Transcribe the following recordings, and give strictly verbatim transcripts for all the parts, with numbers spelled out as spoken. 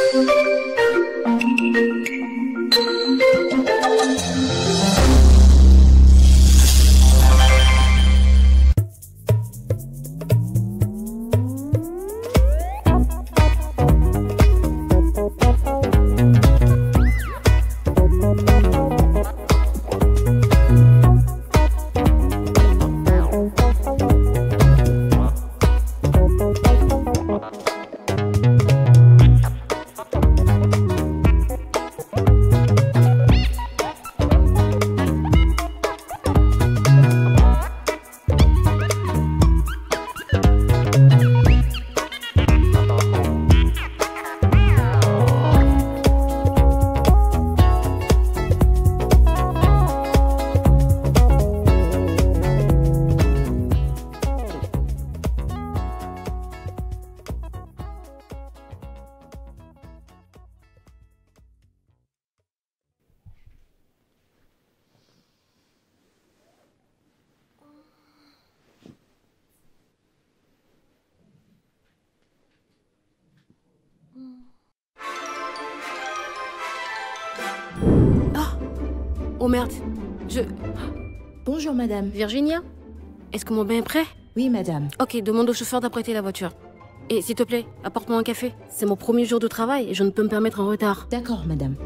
Oh merde, je... Bonjour madame. Virginia, est-ce que mon bain est prêt? Oui madame. Ok, demande au chauffeur d'apprêter la voiture. Et s'il te plaît, apporte-moi un café. C'est mon premier jour de travail et je ne peux me permettre un retard. D'accord madame.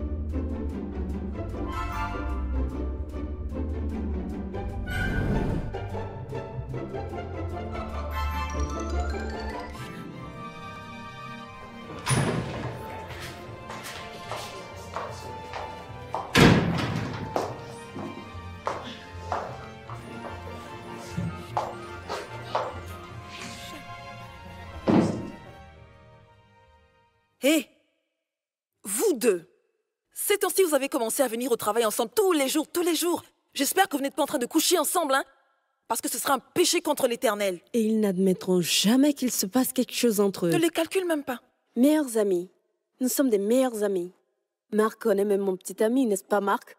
Hé, hey, vous deux, ces temps-ci, vous avez commencé à venir au travail ensemble tous les jours, tous les jours. J'espère que vous n'êtes pas en train de coucher ensemble, hein, parce que ce sera un péché contre l'Éternel. Et ils n'admettront jamais qu'il se passe quelque chose entre eux. Ne les calcule même pas. Meilleurs amis. Nous sommes des meilleurs amis. Marc connaît même mon petit ami, n'est-ce pas, Marc?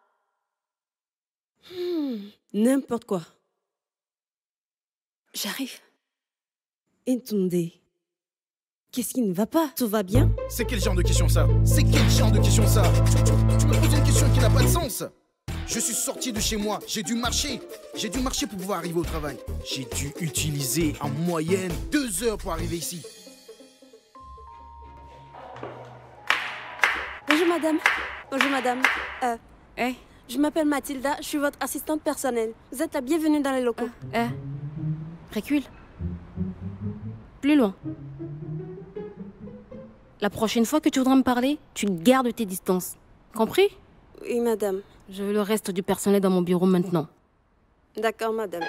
hmm, N'importe quoi. J'arrive. Ntunde. Qu'est-ce qui ne va pas? Tout va bien? C'est quel genre de question ça? C'est quel genre de question ça? Tu me poses une question qui n'a pas de sens. Je suis sorti de chez moi, j'ai dû marcher. J'ai dû marcher pour pouvoir arriver au travail. J'ai dû utiliser en moyenne deux heures pour arriver ici. Bonjour madame. Bonjour madame. Euh, Eh je m'appelle Mathilda, je suis votre assistante personnelle. Vous êtes la bienvenue dans les locaux. Eh Recule. Plus loin. La prochaine fois que tu voudras me parler, tu gardes tes distances. Compris? Oui, madame. Je veux le reste du personnel dans mon bureau maintenant. D'accord, madame.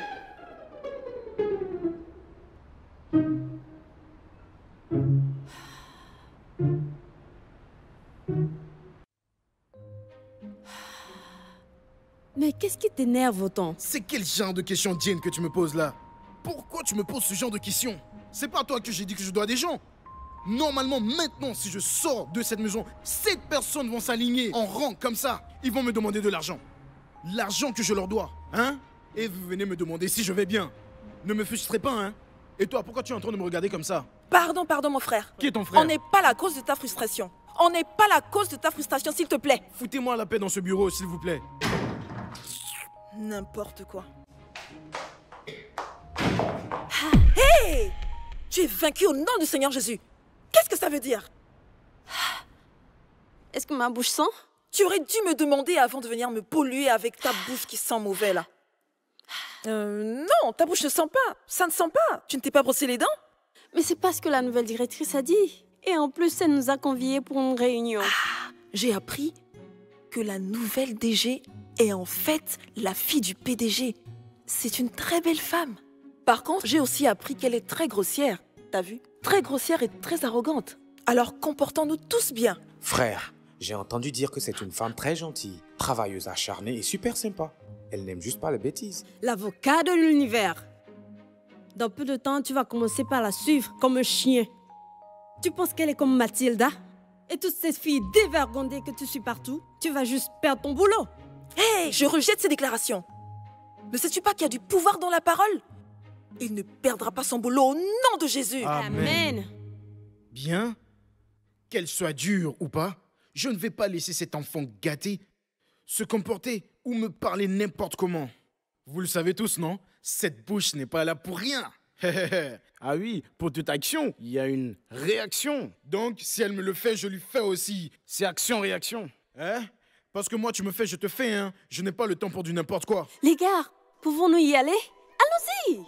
Mais qu'est-ce qui t'énerve autant? C'est quel genre de question, Jane, que tu me poses là? Pourquoi tu me poses ce genre de questions? C'est pas à toi que j'ai dit que je dois des gens. Normalement, maintenant, si je sors de cette maison, sept personnes vont s'aligner en rang comme ça. Ils vont me demander de l'argent. L'argent que je leur dois, hein? Et vous venez me demander si je vais bien. Ne me frustrez pas, hein? Et toi, pourquoi tu es en train de me regarder comme ça? Pardon, pardon, mon frère. Qui est ton frère? On n'est pas la cause de ta frustration. On n'est pas la cause de ta frustration, s'il te plaît. Foutez-moi la paix dans ce bureau, s'il vous plaît. N'importe quoi. Hé! Hey! Tu es vaincu au nom du Seigneur Jésus. Qu'est-ce que ça veut dire? Est-ce que ma bouche sent? Tu aurais dû me demander avant de venir me polluer avec ta bouche qui sent mauvais, là. Euh, non, ta bouche ne sent pas. Ça ne sent pas. Tu ne t'es pas brossé les dents? Mais c'est pas ce que la nouvelle directrice a dit. Et en plus, elle nous a conviés pour une réunion. Ah, j'ai appris que la nouvelle D G est en fait la fille du P D G. C'est une très belle femme. Par contre, j'ai aussi appris qu'elle est très grossière. T'as vu? Très grossière et très arrogante. Alors comportons-nous tous bien. Frère, j'ai entendu dire que c'est une femme très gentille, travailleuse acharnée et super sympa. Elle n'aime juste pas les bêtises. L'avocat de l'univers. Dans peu de temps, tu vas commencer par la suivre comme un chien. Tu penses qu'elle est comme Mathilda? Et toutes ces filles dévergondées que tu suis partout, tu vas juste perdre ton boulot. Hé, hey, je rejette ces déclarations. Ne sais-tu pas qu'il y a du pouvoir dans la parole? Il ne perdra pas son boulot au nom de Jésus. Amen. Amen. Bien. Qu'elle soit dure ou pas, je ne vais pas laisser cet enfant gâté se comporter ou me parler n'importe comment. Vous le savez tous, non? Cette bouche n'est pas là pour rien. Ah oui, pour toute action, il y a une réaction. Donc, si elle me le fait, je lui fais aussi. C'est action-réaction. Hein? Parce que moi, tu me fais, je te fais, hein. Je n'ai pas le temps pour du n'importe quoi. Les gars, pouvons-nous y aller? Allons-y!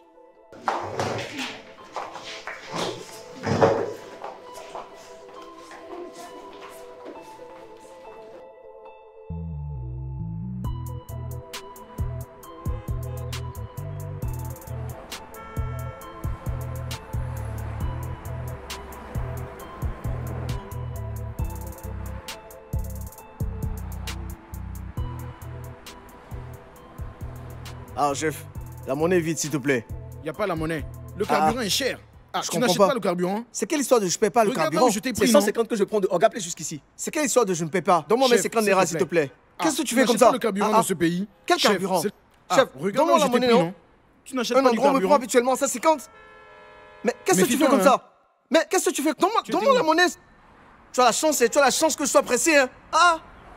Ah, chef, la monnaie est vide, s'il te plaît. Il n'y a pas la monnaie. Le carburant Ah. est cher. Ah, Je tu comprends n'achètes pas. pas le carburant? C'est quelle histoire de je paie pas le Regarde là carburant? où je t'ai C'est pris, cent non? cinquante que je prends de Orgaplay jusqu'ici. C'est quelle histoire de je ne paie pas? Donne-moi mes Chef, cinquante s'il Nera, te s'il te plaît. plaît. Ah, Qu'est-ce que tu tu fais comme n'achètes ça? pas le carburant Ah, dans ce pays? Quel Chef, carburant? c'est- Ah, Chef, regarde donne-moi là où la je t'ai monnaie, pris, non? non? Tu n'achètes Un pas du endroit me prend carburant? habituellement cent cinquante. Mais qu'est-ce que tu fais Méfie-toi, comme hein. ça? Mais qu'est-ce que tu fais? Donne-moi Tu donne-moi étais la où? monnaie. Tu as la chance, tu as la chance que je sois pressé, hein? Ah!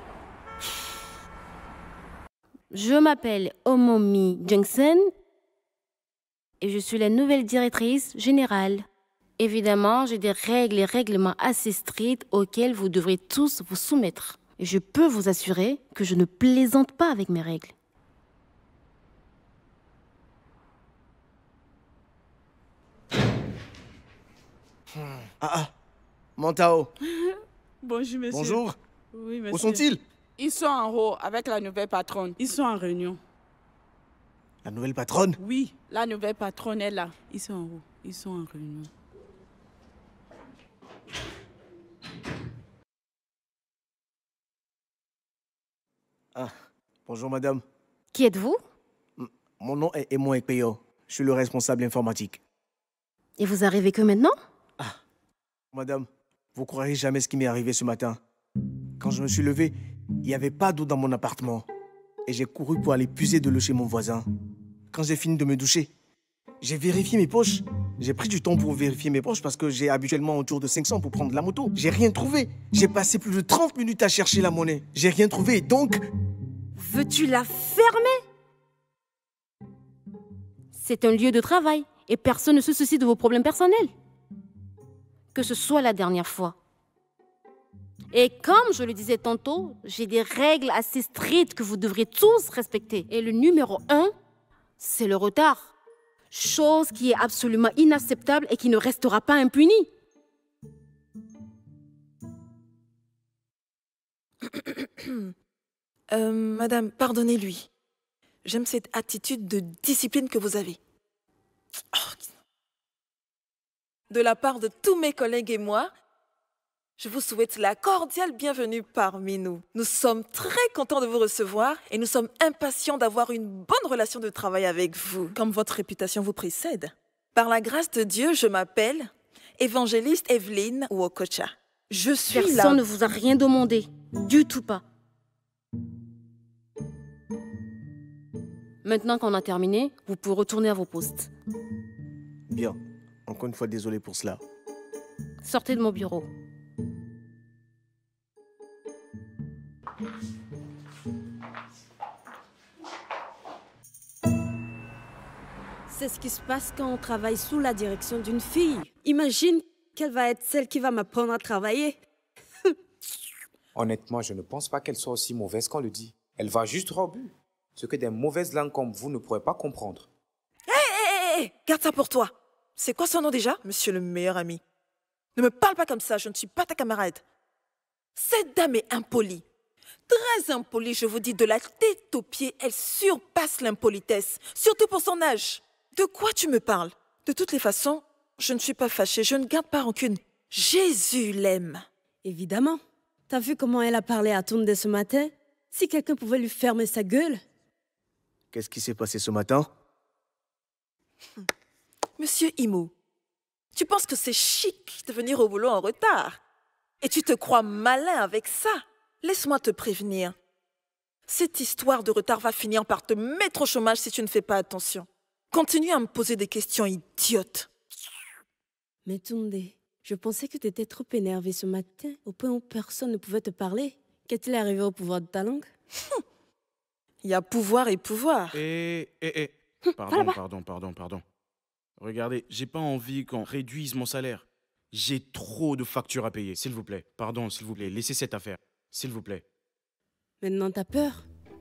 Je m'appelle Omomi Johnson et je suis la nouvelle directrice générale. Évidemment, j'ai des règles et règlements assez stricts auxquels vous devrez tous vous soumettre. Et je peux vous assurer que je ne plaisante pas avec mes règles. Ah ah! Montao, Bonjour, monsieur. bonjour. Oui, monsieur. Où sont-ils? Ils sont en haut avec la nouvelle patronne. Ils sont en réunion. La nouvelle patronne? Oui, la nouvelle patronne est là. Ils sont en haut. Ils sont en réunion. Ah, bonjour madame. Qui êtes-vous? Mon nom est Emo Ekpeyo. Je suis le responsable informatique. Et vous arrivez que maintenant? Madame, vous croirez jamais ce qui m'est arrivé ce matin. Quand je me suis levé, il n'y avait pas d'eau dans mon appartement. Et j'ai couru pour aller puiser de l'eau chez mon voisin. Quand j'ai fini de me doucher, j'ai vérifié mes poches. J'ai pris du temps pour vérifier mes poches parce que j'ai habituellement autour de cinq cents pour prendre la moto. J'ai rien trouvé. J'ai passé plus de trente minutes à chercher la monnaie. J'ai rien trouvé, donc... Veux-tu la fermer? C'est un lieu de travail et personne ne se soucie de vos problèmes personnels. Que ce soit la dernière fois. Et comme je le disais tantôt, j'ai des règles assez strictes que vous devrez tous respecter. Et le numéro un, c'est le retard. Chose qui est absolument inacceptable et qui ne restera pas impunie. Euh, madame, pardonnez-lui. J'aime cette attitude de discipline que vous avez. Oh. De la part de tous mes collègues et moi, je vous souhaite la cordiale bienvenue parmi nous. Nous sommes très contents de vous recevoir et nous sommes impatients d'avoir une bonne relation de travail avec vous, comme votre réputation vous précède. Par la grâce de Dieu, je m'appelle Évangéliste Evelyne Wokocha. Je suis Personne là... ne vous a rien demandé. Du tout pas. Maintenant qu'on a terminé, vous pouvez retourner à vos postes. Bien. Encore une fois, désolé pour cela. Sortez de mon bureau. C'est ce qui se passe quand on travaille sous la direction d'une fille. Imagine qu'elle va être celle qui va m'apprendre à travailler. Honnêtement, je ne pense pas qu'elle soit aussi mauvaise qu'on le dit. Elle va juste droit au but. Ce que des mauvaises langues comme vous ne pourraient pas comprendre. Hé, hé, hé, garde ça pour toi. C'est quoi son nom déjà, monsieur le meilleur ami? Ne me parle pas comme ça, je ne suis pas ta camarade. Cette dame est impolie. Très impolie, je vous dis, de la tête aux pieds, elle surpasse l'impolitesse, surtout pour son âge. De quoi tu me parles? De toutes les façons, je ne suis pas fâchée, je ne garde pas rancune. Jésus l'aime. Évidemment. T'as vu comment elle a parlé à Tunde ce matin? Si quelqu'un pouvait lui fermer sa gueule. Qu'est-ce qui s'est passé ce matin? Monsieur Imo, tu penses que c'est chic de venir au boulot en retard? Et tu te crois malin avec ça? Laisse-moi te prévenir. Cette histoire de retard va finir par te mettre au chômage si tu ne fais pas attention. Continue à me poser des questions idiotes. Mais Tunde, Je pensais que tu étais trop énervé ce matin, au point où personne ne pouvait te parler. Qu'est-il arrivé au pouvoir de ta langue? Il y a pouvoir et pouvoir. Eh, eh, eh. Pardon, pardon, pardon, pardon. Regardez, j'ai pas envie qu'on réduise mon salaire. J'ai trop de factures à payer, s'il vous plaît. Pardon, s'il vous plaît, laissez cette affaire. S'il vous plaît. Maintenant, t'as peur?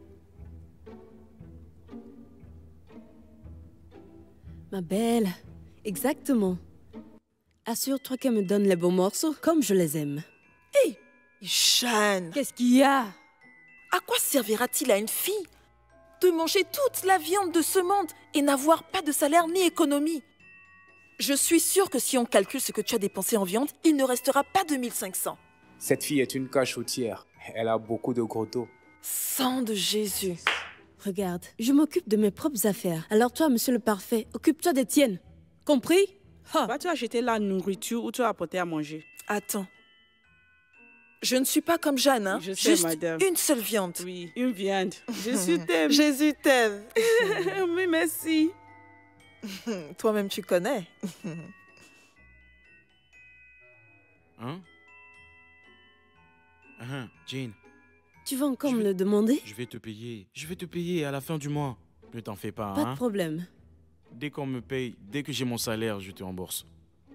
Ma belle, exactement. Assure-toi qu'elle me donne les bons morceaux, comme je les aime. Hé, Jeanne, Qu'est-ce qu'il y a? à quoi servira-t-il à une fille de manger toute la viande de ce monde et n'avoir pas de salaire ni économie? Je suis sûre que si on calcule ce que tu as dépensé en viande, il ne restera pas deux mille cinq cents. Cette fille est une cachotière. Elle a beaucoup de gros dos. Sang de Jésus. Regarde, je m'occupe de mes propres affaires. Alors toi, monsieur le parfait, occupe-toi des tiennes. Compris? Ha. Va, tu as acheté la nourriture ou tu as apporté à manger? Attends. Je ne suis pas comme Jeanne, hein? Je sais, Juste madame. une seule viande. Oui, une viande. Jésus t'aime. Jésus t'aime. Oui, merci. Toi-même, tu connais. Hein? Hein, Jane, Tu vas encore Je me vais- le demander? je vais te payer. Je vais te payer à la fin du mois. Ne t'en fais pas, Pas hein? de problème. Dès qu'on me paye, dès que j'ai mon salaire, je te rembourse.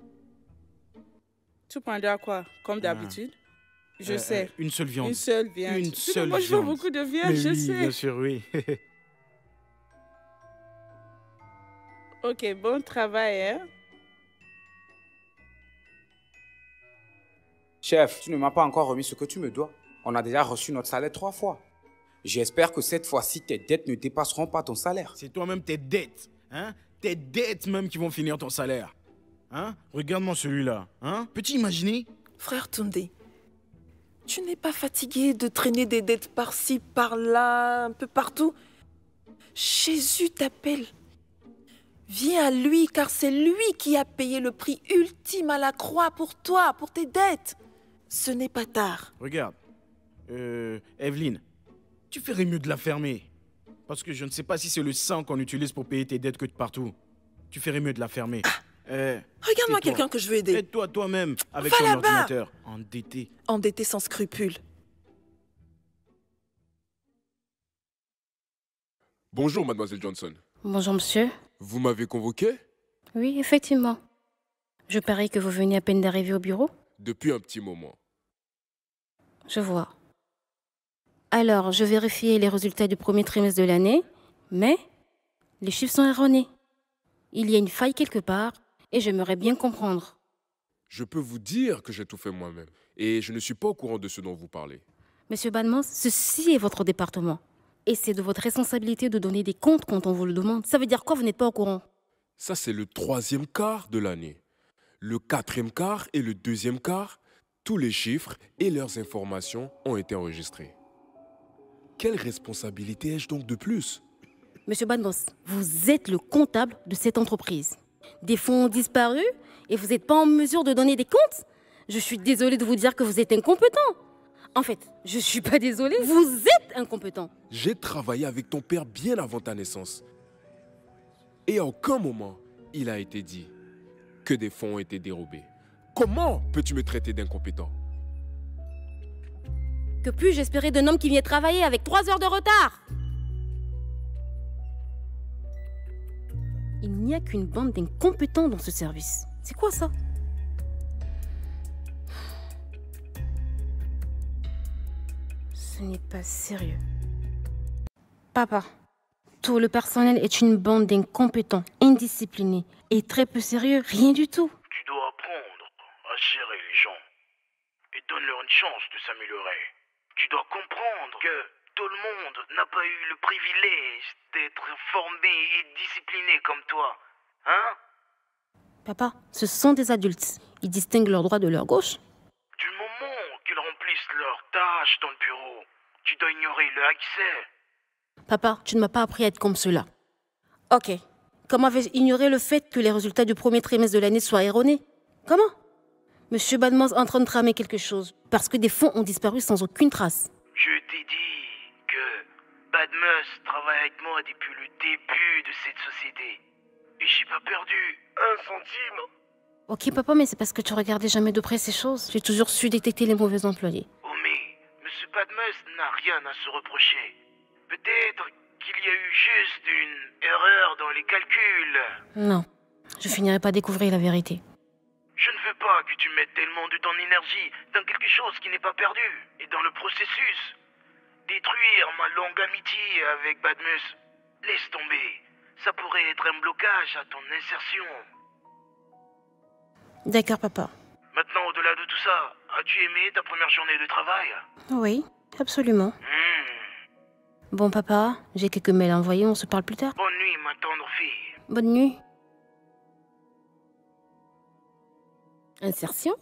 Tu prendras quoi? Comme d'habitude? Je Euh, sais. euh, une seule viande. Une seule viande. Une Tu seule ne manges viande. pas beaucoup de viande, Mais je oui, sais. bien sûr, oui. Ok, bon travail, hein? Chef, tu ne m'as pas encore remis ce que tu me dois. On a déjà reçu notre salaire trois fois. J'espère que cette fois-ci, tes dettes ne dépasseront pas ton salaire. C'est toi-même tes dettes, hein? Tes dettes même qui vont finir ton salaire. Hein? Regarde-moi celui-là, hein? Peux-tu imaginer? Frère Tunde, tu n'es pas fatigué de traîner des dettes par-ci, par-là, un peu partout? Jésus t'appelle. Viens à lui, car c'est lui qui a payé le prix ultime à la croix pour toi, pour tes dettes. Ce n'est pas tard. Regarde. Euh, Evelyne, tu ferais mieux de la fermer. Parce que je ne sais pas si c'est le sang qu'on utilise pour payer tes dettes que de partout. Tu ferais mieux de la fermer. Euh, Regarde-moi tais-toi. quelqu'un que je veux aider. Aide-toi toi-même avec Va ton là-bas. ordinateur. Endetté. Endetté sans scrupules. Bonjour, mademoiselle Johnson. Bonjour, monsieur. Vous m'avez convoqué Oui, effectivement. Je parie que vous venez à peine d'arriver au bureau. depuis un petit moment. Je vois. Alors, je vérifiais les résultats du premier trimestre de l'année, mais les chiffres sont erronés. Il y a une faille quelque part et j'aimerais bien comprendre. Je peux vous dire que j'ai tout fait moi-même. Et je ne suis pas au courant de ce dont vous parlez. Monsieur Badmans, ceci est votre département. Et c'est de votre responsabilité de donner des comptes quand on vous le demande. Ça veut dire quoi, vous n'êtes pas au courant? Ça, c'est le troisième quart de l'année. Le quatrième quart et le deuxième quart, tous les chiffres et leurs informations ont été enregistrés. Quelle responsabilité ai-je donc de plus? Monsieur Badmos, vous êtes le comptable de cette entreprise. Des fonds ont disparu et vous n'êtes pas en mesure de donner des comptes? Je suis désolée de vous dire que vous êtes incompétent. En fait, je ne suis pas désolée, vous êtes incompétent. J'ai travaillé avec ton père bien avant ta naissance. Et à aucun moment, il a été dit que des fonds ont été dérobés. Comment peux-tu me traiter d'incompétent? Que puis-je espérer d'un homme qui vient travailler avec trois heures de retard? Il n'y a qu'une bande d'incompétents dans ce service. C'est quoi ça? Ce n'est pas sérieux. Papa, tout le personnel est une bande d'incompétents, indisciplinés et très peu sérieux, rien du tout. Tu dois apprendre à gérer les gens et donne-leur une chance de s'améliorer. Tu dois comprendre que tout le monde n'a pas eu le privilège d'être formé et discipliné comme toi. Hein? Papa, ce sont des adultes. Ils distinguent leurs droits de leur gauche. Du moment qu'ils remplissent leurs tâches dans le bureau, tu dois ignorer le accès. Papa, tu ne m'as pas appris à être comme cela. Ok. Comment vais-je ignorer le fait que les résultats du premier trimestre de l'année soient erronés? Comment? Monsieur Badmos est en train de tramer quelque chose, parce que des fonds ont disparu sans aucune trace. Je t'ai dit que Badmus travaille avec moi depuis le début de cette société. Et j'ai pas perdu un centime. Ok, papa, mais c'est parce que tu regardais jamais de près ces choses. J'ai toujours su détecter les mauvais employés. Oh mais, Monsieur Badmus n'a rien à se reprocher. Peut-être qu'il y a eu juste une erreur dans les calculs. Non, je finirai pas découvrir la vérité. Je ne veux pas que tu mettes tellement de ton énergie dans quelque chose qui n'est pas perdu. Et dans le processus, détruire ma longue amitié avec Badmus. Laisse tomber. Ça pourrait être un blocage à ton insertion. D'accord, papa. Maintenant, au-delà de tout ça, as-tu aimé ta première journée de travail? Oui, absolument. Mmh. Bon, papa, j'ai quelques mails à envoyer, on se parle plus tard. Bonne nuit, ma tendre fille. Bonne nuit. Insertion?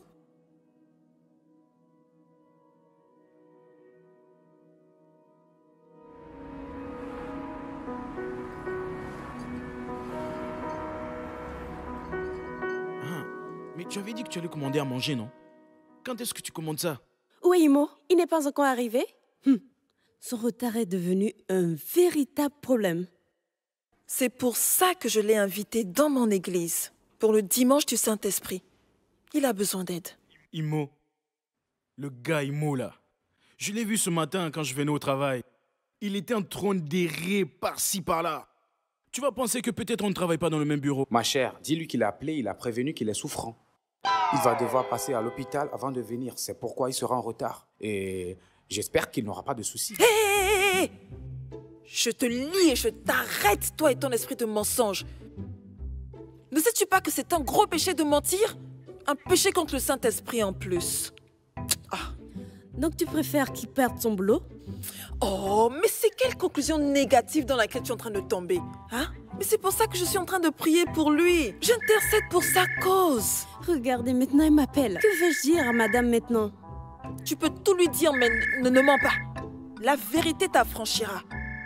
Mais tu avais dit que tu allais commander à manger, non? Quand est-ce que tu commandes ça? Oui, Imo, il n'est pas encore arrivé. Hum. Son retard est devenu un véritable problème. C'est pour ça que je l'ai invité dans mon église, pour le dimanche du Saint-Esprit. Il a besoin d'aide. Imo. Le gars Imo, là. Je l'ai vu ce matin quand je venais au travail. Il était en train d'errer par-ci, par-là. Tu vas penser que peut-être on ne travaille pas dans le même bureau. Ma chère, dis-lui qu'il a appelé, il a prévenu qu'il est souffrant. Il va devoir passer à l'hôpital avant de venir. C'est pourquoi il sera en retard. Et j'espère qu'il n'aura pas de soucis. Hé, hé, hé, je te lie et je t'arrête, toi et ton esprit de mensonge. Ne sais-tu pas que c'est un gros péché de mentir? Un péché contre le Saint-Esprit en plus. Ah. Donc tu préfères qu'il perde son boulot? Oh, mais c'est quelle conclusion négative dans laquelle tu es en train de tomber, hein? Mais c'est pour ça que je suis en train de prier pour lui. J'intercède pour sa cause. Regardez, maintenant il m'appelle. Que vais-je dire à madame maintenant? Tu peux tout lui dire, mais ne, ne mens pas. La vérité t'affranchira.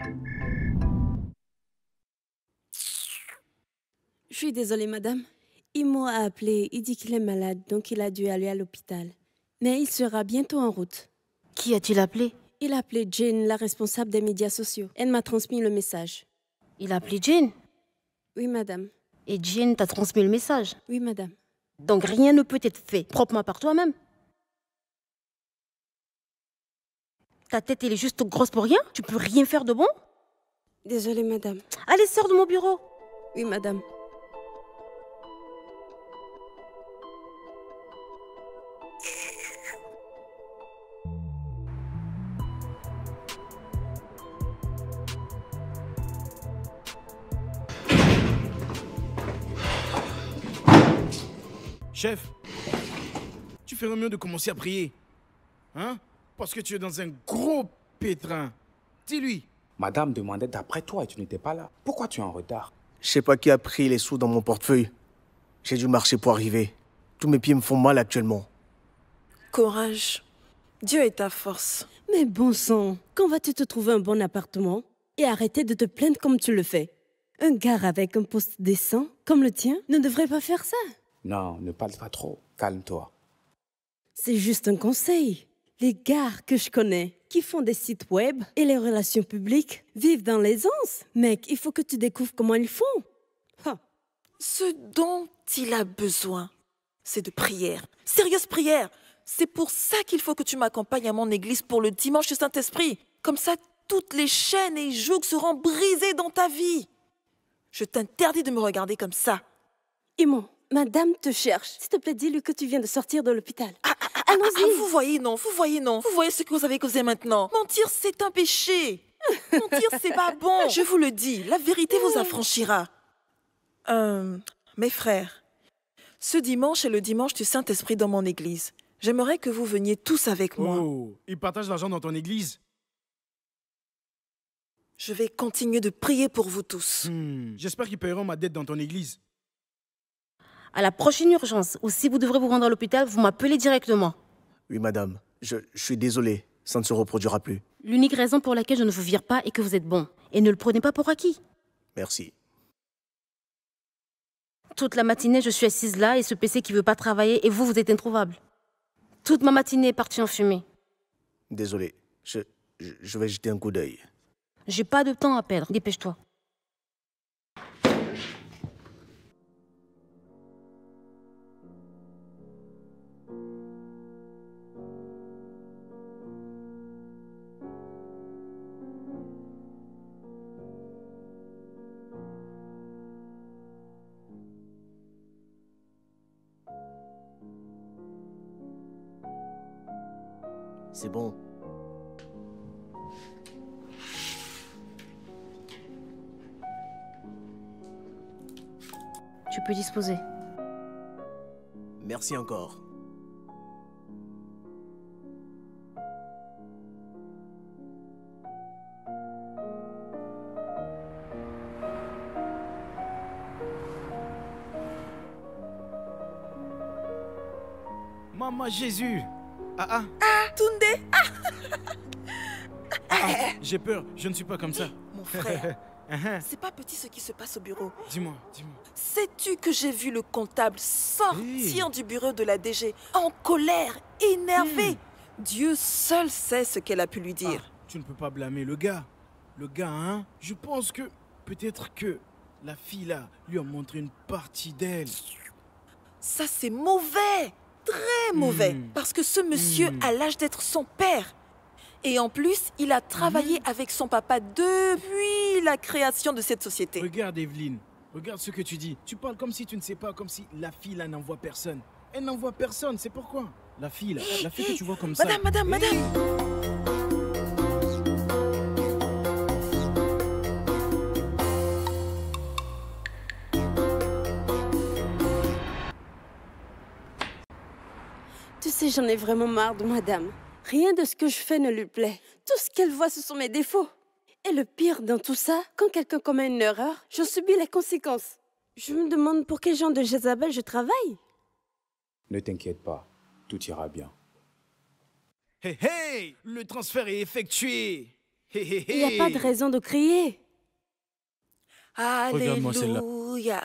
Je suis désolée, madame. Imo a appelé, il dit qu'il est malade, donc il a dû aller à l'hôpital. Mais il sera bientôt en route. Qui a-t-il appelé? Il a appelé Jane, la responsable des médias sociaux. Elle m'a transmis le message. Il a appelé Jane? Oui, madame. Et Jane t'a transmis le message? Oui, madame. Donc rien ne peut être fait proprement par toi-même? Ta tête, elle est juste grosse pour rien? Tu peux rien faire de bon? Désolée, madame. Allez, sors de mon bureau. Oui, madame. Chef, tu ferais mieux de commencer à prier. Hein? Parce que tu es dans un gros pétrin. Dis-lui. Madame demandait d'après toi et tu n'étais pas là. Pourquoi tu es en retard? Je sais pas qui a pris les sous dans mon portefeuille. J'ai dû marcher pour arriver. Tous mes pieds me font mal actuellement. Courage. Dieu est ta force. Mais bon sang, quand vas-tu te trouver un bon appartement et arrêter de te plaindre comme tu le fais? Un gars avec un poste décent, comme le tien, ne devrait pas faire ça. Non, ne parle pas trop. Calme-toi. C'est juste un conseil. Les gars que je connais, qui font des sites web et les relations publiques, vivent dans l'aisance. Mec, il faut que tu découvres comment ils font. Ha. Ce dont il a besoin, c'est de prière. Sérieuse prière. C'est pour ça qu'il faut que tu m'accompagnes à mon église pour le dimanche du Saint-Esprit. Comme ça, toutes les chaînes et jougs seront brisées dans ta vie. Je t'interdis de me regarder comme ça. Imo, madame te cherche. S'il te plaît, dis-lui que tu viens de sortir de l'hôpital. Ah, ah, ah, Allons-y. Ah, vous voyez, non, vous voyez, non. Vous voyez ce que vous avez causé maintenant. Mentir, c'est un péché. Mentir, c'est pas bon. Je vous le dis, la vérité vous affranchira. Euh, mes frères, ce dimanche est le dimanche du Saint-Esprit dans mon église. J'aimerais que vous veniez tous avec moi. Oh, ils partagent l'argent dans ton église. Je vais continuer de prier pour vous tous. Hmm, j'espère qu'ils paieront ma dette dans ton église. À la prochaine urgence, ou si vous devrez vous rendre à l'hôpital, vous m'appelez directement. Oui, madame. Je, je suis désolé. Ça ne se reproduira plus. L'unique raison pour laquelle je ne vous vire pas est que vous êtes bon. Et ne le prenez pas pour acquis. Merci. Toute la matinée, je suis assise là et ce P C qui veut pas travailler et vous, vous êtes introuvable. Toute ma matinée est partie en fumée. Désolé. Je, je, je vais jeter un coup d'œil. J'ai pas de temps à perdre. Dépêche-toi. C'est bon. Tu peux disposer. Merci encore. Maman Jésus. Ah ah. Ah, Tunde. Ah. Ah, ah, j'ai peur, je ne suis pas comme ça. Mon frère, c'est pas petit ce qui se passe au bureau. Dis-moi, dis-moi. Sais-tu que j'ai vu le comptable sortir hey. du bureau de la D G en colère, énervé. Hmm. Dieu seul sait ce qu'elle a pu lui dire. Ah, tu ne peux pas blâmer le gars. Le gars, hein. Je pense que peut-être que la fille là lui a montré une partie d'elle. Ça c'est mauvais. Très mauvais, mmh. parce que ce monsieur mmh. a l'âge d'être son père. Et en plus, il a travaillé mmh. avec son papa depuis la création de cette société. Regarde Evelyne, regarde ce que tu dis. Tu parles comme si tu ne sais pas, comme si la fille là n'envoie personne. Elle n'envoie personne, c'est pourquoi. La fille là, hey, la fille hey. que tu vois comme madame, ça. Madame, madame, hey. madame. Tu sais, j'en ai vraiment marre de madame. Rien de ce que je fais ne lui plaît. Tout ce qu'elle voit, ce sont mes défauts. Et le pire dans tout ça, quand quelqu'un commet une erreur, j'en subis les conséquences. Je me demande pour quel genre de Jézabel je travaille. Ne t'inquiète pas, tout ira bien. Hé hey, hey, le transfert est effectué. Hey, hey, hey. Il n'y a pas de raison de crier. Alléluia.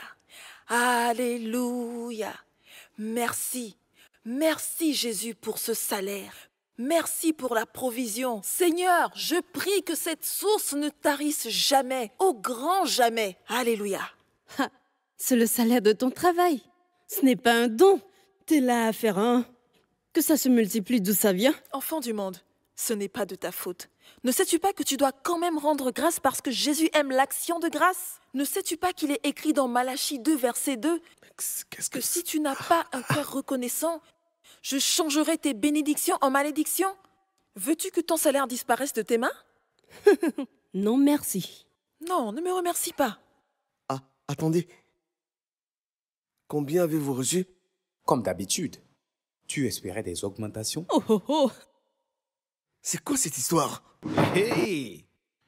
Alléluia. Merci. Merci Jésus pour ce salaire. Merci pour la provision. Seigneur, je prie que cette source ne tarisse jamais, au grand jamais. Alléluia. C'est le salaire de ton travail. Ce n'est pas un don. T'es là à faire un. Que ça se multiplie, d'où ça vient? Enfant du monde, ce n'est pas de ta faute. Ne sais-tu pas que tu dois quand même rendre grâce parce que Jésus aime l'action de grâce? Ne sais-tu pas qu'il est écrit dans Malachie deux, verset deux, que, que si tu n'as pas un cœur reconnaissant, je changerai tes bénédictions en malédictions? Veux-tu que ton salaire disparaisse de tes mains? Non, merci. Non, ne me remercie pas. Ah, attendez. Combien avez-vous reçu? Comme d'habitude. Tu espérais des augmentations? Oh oh oh! C'est quoi cette histoire? Hé!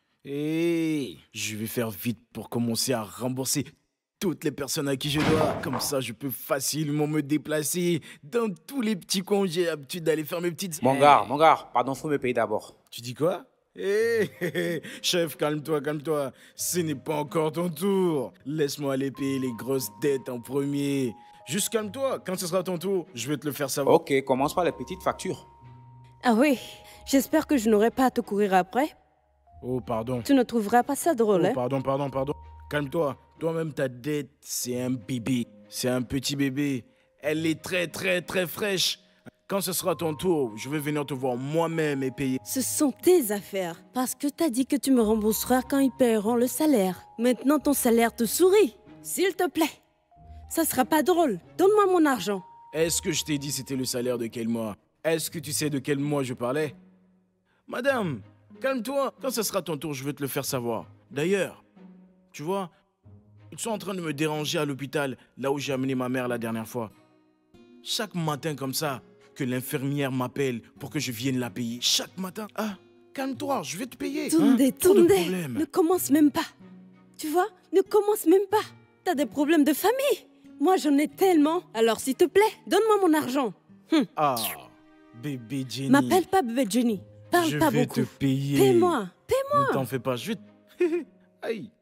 Hé! Je vais faire vite pour commencer à rembourser toutes les personnes à qui je dois. Comme ça, je peux facilement me déplacer dans tous les petits coins où j'ai l'habitude d'aller faire mes petites... Mon gars, mon gars, pardon, faut me payer d'abord. Tu dis quoi? Hé, hé, hé, chef, calme-toi, calme-toi. Ce n'est pas encore ton tour. Laisse-moi aller payer les grosses dettes en premier. Juste calme-toi. Quand ce sera ton tour, je vais te le faire savoir. Ok, commence par les petites factures. Ah oui, j'espère que je n'aurai pas à te courir après. Oh, pardon. Tu ne trouveras pas ça drôle, oh, hein? Pardon, pardon, pardon. Calme-toi. Toi-même, ta dette, c'est un bébé. C'est un petit bébé. Elle est très, très, très fraîche. Quand ce sera ton tour, je vais venir te voir moi-même et payer. Ce sont tes affaires. Parce que t'as dit que tu me rembourseras quand ils paieront le salaire. Maintenant, ton salaire te sourit. S'il te plaît. Ça sera pas drôle. Donne-moi mon argent. Est-ce que je t'ai dit c'était le salaire de quel mois? Est-ce que tu sais de quel mois je parlais? Madame, calme-toi. Quand ce sera ton tour, je vais te le faire savoir. D'ailleurs, tu vois, ils sont en train de me déranger à l'hôpital, là où j'ai amené ma mère la dernière fois. Chaque matin comme ça, que l'infirmière m'appelle pour que je vienne la payer. Chaque matin. Ah, calme-toi, je vais te payer. Tunde, hein? Tunde, ne commence même pas. Tu vois, ne commence même pas. T'as des problèmes de famille. Moi, j'en ai tellement. Alors, s'il te plaît, donne-moi mon argent. Hum. Ah, bébé Jenny. M'appelle pas bébé Jenny. Parle je pas vais beaucoup. te payer. Paie-moi, paie-moi. Ne t'en fais pas, je vais te... Aïe.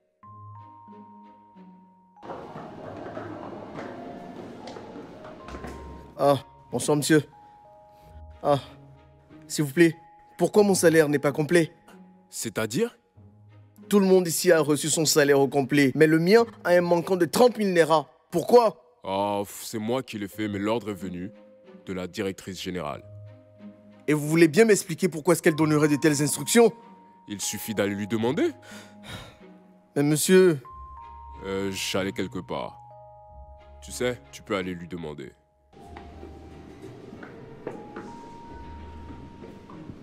Ah, bonsoir, monsieur. Ah, s'il vous plaît, pourquoi mon salaire n'est pas complet? C'est-à-dire? Tout le monde ici a reçu son salaire au complet, mais le mien a un manquant de trente mille Naira. Pourquoi? Ah, c'est moi qui l'ai fait, mais l'ordre est venu de la directrice générale. Et vous voulez bien m'expliquer pourquoi est-ce qu'elle donnerait de telles instructions? Il suffit d'aller lui demander. Mais monsieur... Euh, j'allais quelque part. Tu sais, tu peux aller lui demander.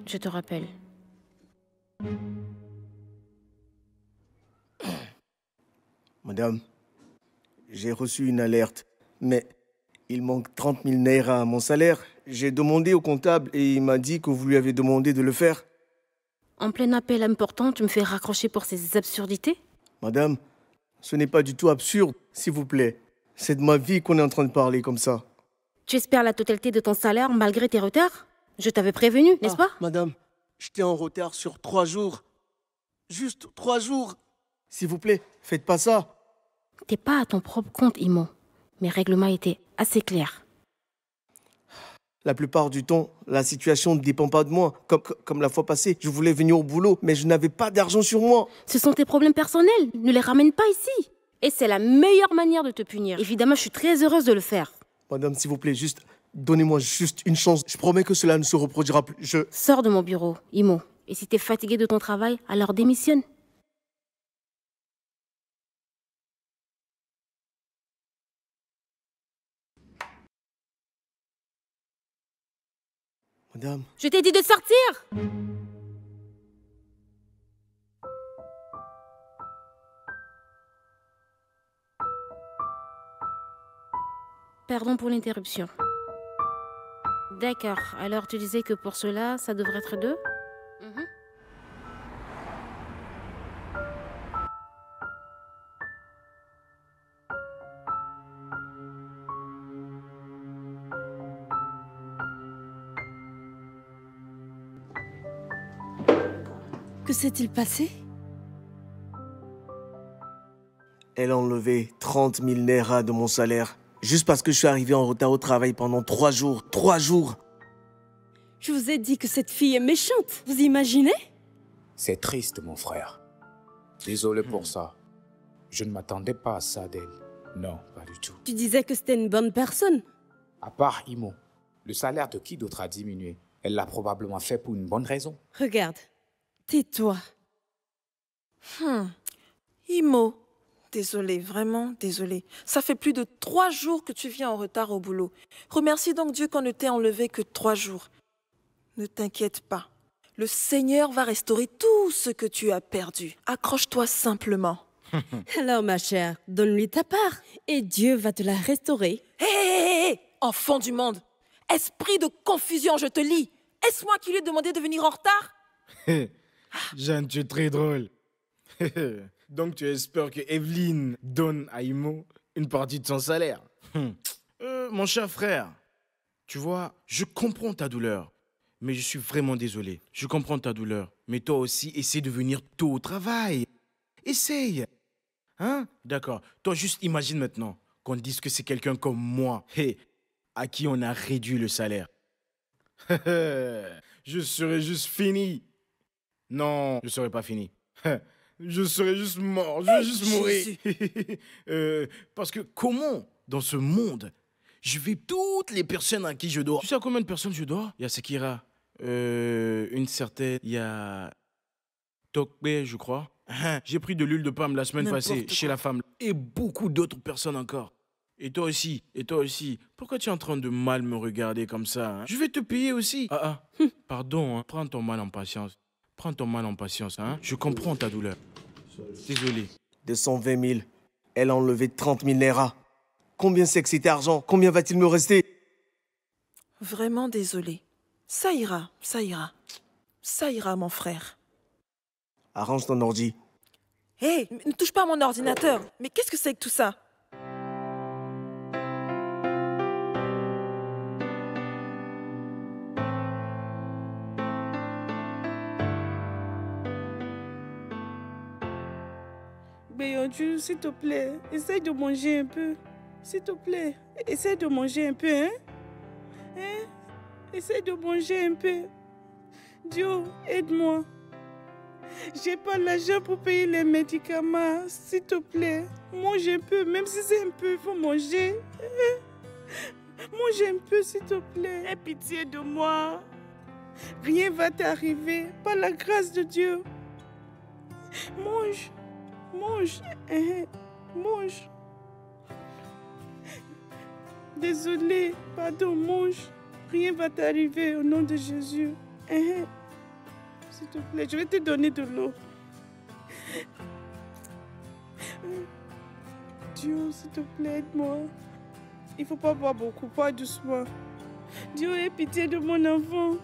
je te rappelle. Madame, j'ai reçu une alerte, mais il manque trente mille naira à mon salaire. J'ai demandé au comptable et il m'a dit que vous lui avez demandé de le faire. En plein appel important, tu me fais raccrocher pour ces absurdités? Madame, ce n'est pas du tout absurde, s'il vous plaît. C'est de ma vie qu'on est en train de parler comme ça. Tu espères la totalité de ton salaire malgré tes retards? Je t'avais prévenu, n'est-ce Ah, pas? Madame, j'étais en retard sur trois jours. Juste trois jours. S'il vous plaît, faites pas ça. T'es pas à ton propre compte, Imo. Mes règlements étaient assez clairs. La plupart du temps, la situation ne dépend pas de moi. Comme, comme la fois passée, je voulais venir au boulot, mais je n'avais pas d'argent sur moi. Ce sont tes problèmes personnels. Ne les ramène pas ici. Et c'est la meilleure manière de te punir. Évidemment, je suis très heureuse de le faire. Madame, s'il vous plaît, juste donnez-moi juste une chance. Je promets que cela ne se reproduira plus. Je... Sors de mon bureau, Imo. Et si t'es fatigué de ton travail, alors démissionne. Madame... Je t'ai dit de sortir! Pardon pour l'interruption. D'accord, alors tu disais que pour cela, ça devrait être deux? Mhm. Que s'est-il passé? Elle a enlevé trente mille naira de mon salaire. Juste parce que je suis arrivé en retard au travail pendant trois jours. Trois jours! Je vous ai dit que cette fille est méchante. Vous imaginez? C'est triste, mon frère. Désolé pour ça. Je ne m'attendais pas à ça d'elle. Non, pas du tout. Tu disais que c'était une bonne personne. À part Imo, le salaire de qui d'autre a diminué? Elle l'a probablement fait pour une bonne raison. Regarde, tais-toi. Hmm. Imo, désolé, vraiment désolé. Ça fait plus de trois jours que tu viens en retard au boulot. Remercie donc Dieu qu'on ne t'ait enlevé que trois jours. Ne t'inquiète pas. Le Seigneur va restaurer tout ce que tu as perdu. Accroche-toi simplement. Alors, ma chère, donne-lui ta part et Dieu va te la restaurer. Hé, hé, hé, enfant du monde! Esprit de confusion, je te lis. Est-ce moi qui lui ai demandé de venir en retard? Jeanne, tu es très drôle. Donc tu espères que Evelyne donne à Imo une partie de son salaire. euh, mon cher frère, tu vois, je comprends ta douleur. Mais je suis vraiment désolé. Je comprends ta douleur. Mais toi aussi, essaie de venir tôt au travail. Essaye. Hein? D'accord. Toi, juste imagine maintenant qu'on dise que c'est quelqu'un comme moi, hey, à qui on a réduit le salaire. Je serais juste fini. Non, je serais pas fini. Je serais juste mort. Je vais juste mourir. euh, parce que comment, dans ce monde, je vais toutes les personnes à qui je dois. Tu sais à combien de personnes je dois? Il y a Sekira. Euh, une certaine... Il y a... Tokbe, je crois. J'ai pris de l'huile de palme la semaine passée chez la femme. Et beaucoup d'autres personnes encore. Et toi aussi, et toi aussi. Pourquoi tu es en train de mal me regarder comme ça, hein? Je vais te payer aussi. Ah ah, pardon, hein. Prends ton mal en patience. Prends ton mal en patience, hein. Je comprends ta douleur. Désolé. deux cent vingt mille. Elle a enlevé trente mille naira. Combien c'est que cet argent? Combien va-t-il me rester? Vraiment désolé. Ça ira, ça ira. Ça ira, mon frère. Arrange ton ordi. Hé, hey, ne touche pas à mon ordinateur. Mais qu'est-ce que c'est que tout ça? Béyonju, s'il te plaît, essaye de manger un peu. S'il te plaît, essaye de manger un peu, hein? Hein? Essaye de manger un peu. Dieu, aide-moi. J'ai pas l'argent pour payer les médicaments. S'il te plaît, mange un peu. Même si c'est un peu, il faut manger. Mange un peu, s'il te plaît. Aie pitié de moi. Rien va t'arriver. Par la grâce de Dieu. Mange. Mange. Mange. Désolé. Pardon, mange. Rien va t'arriver au nom de Jésus. s'il te plaît, je vais te donner de l'eau. Dieu, s'il te plaît, aide-moi. Il faut pas boire beaucoup, pas doucement. Dieu, aie pitié de mon enfant.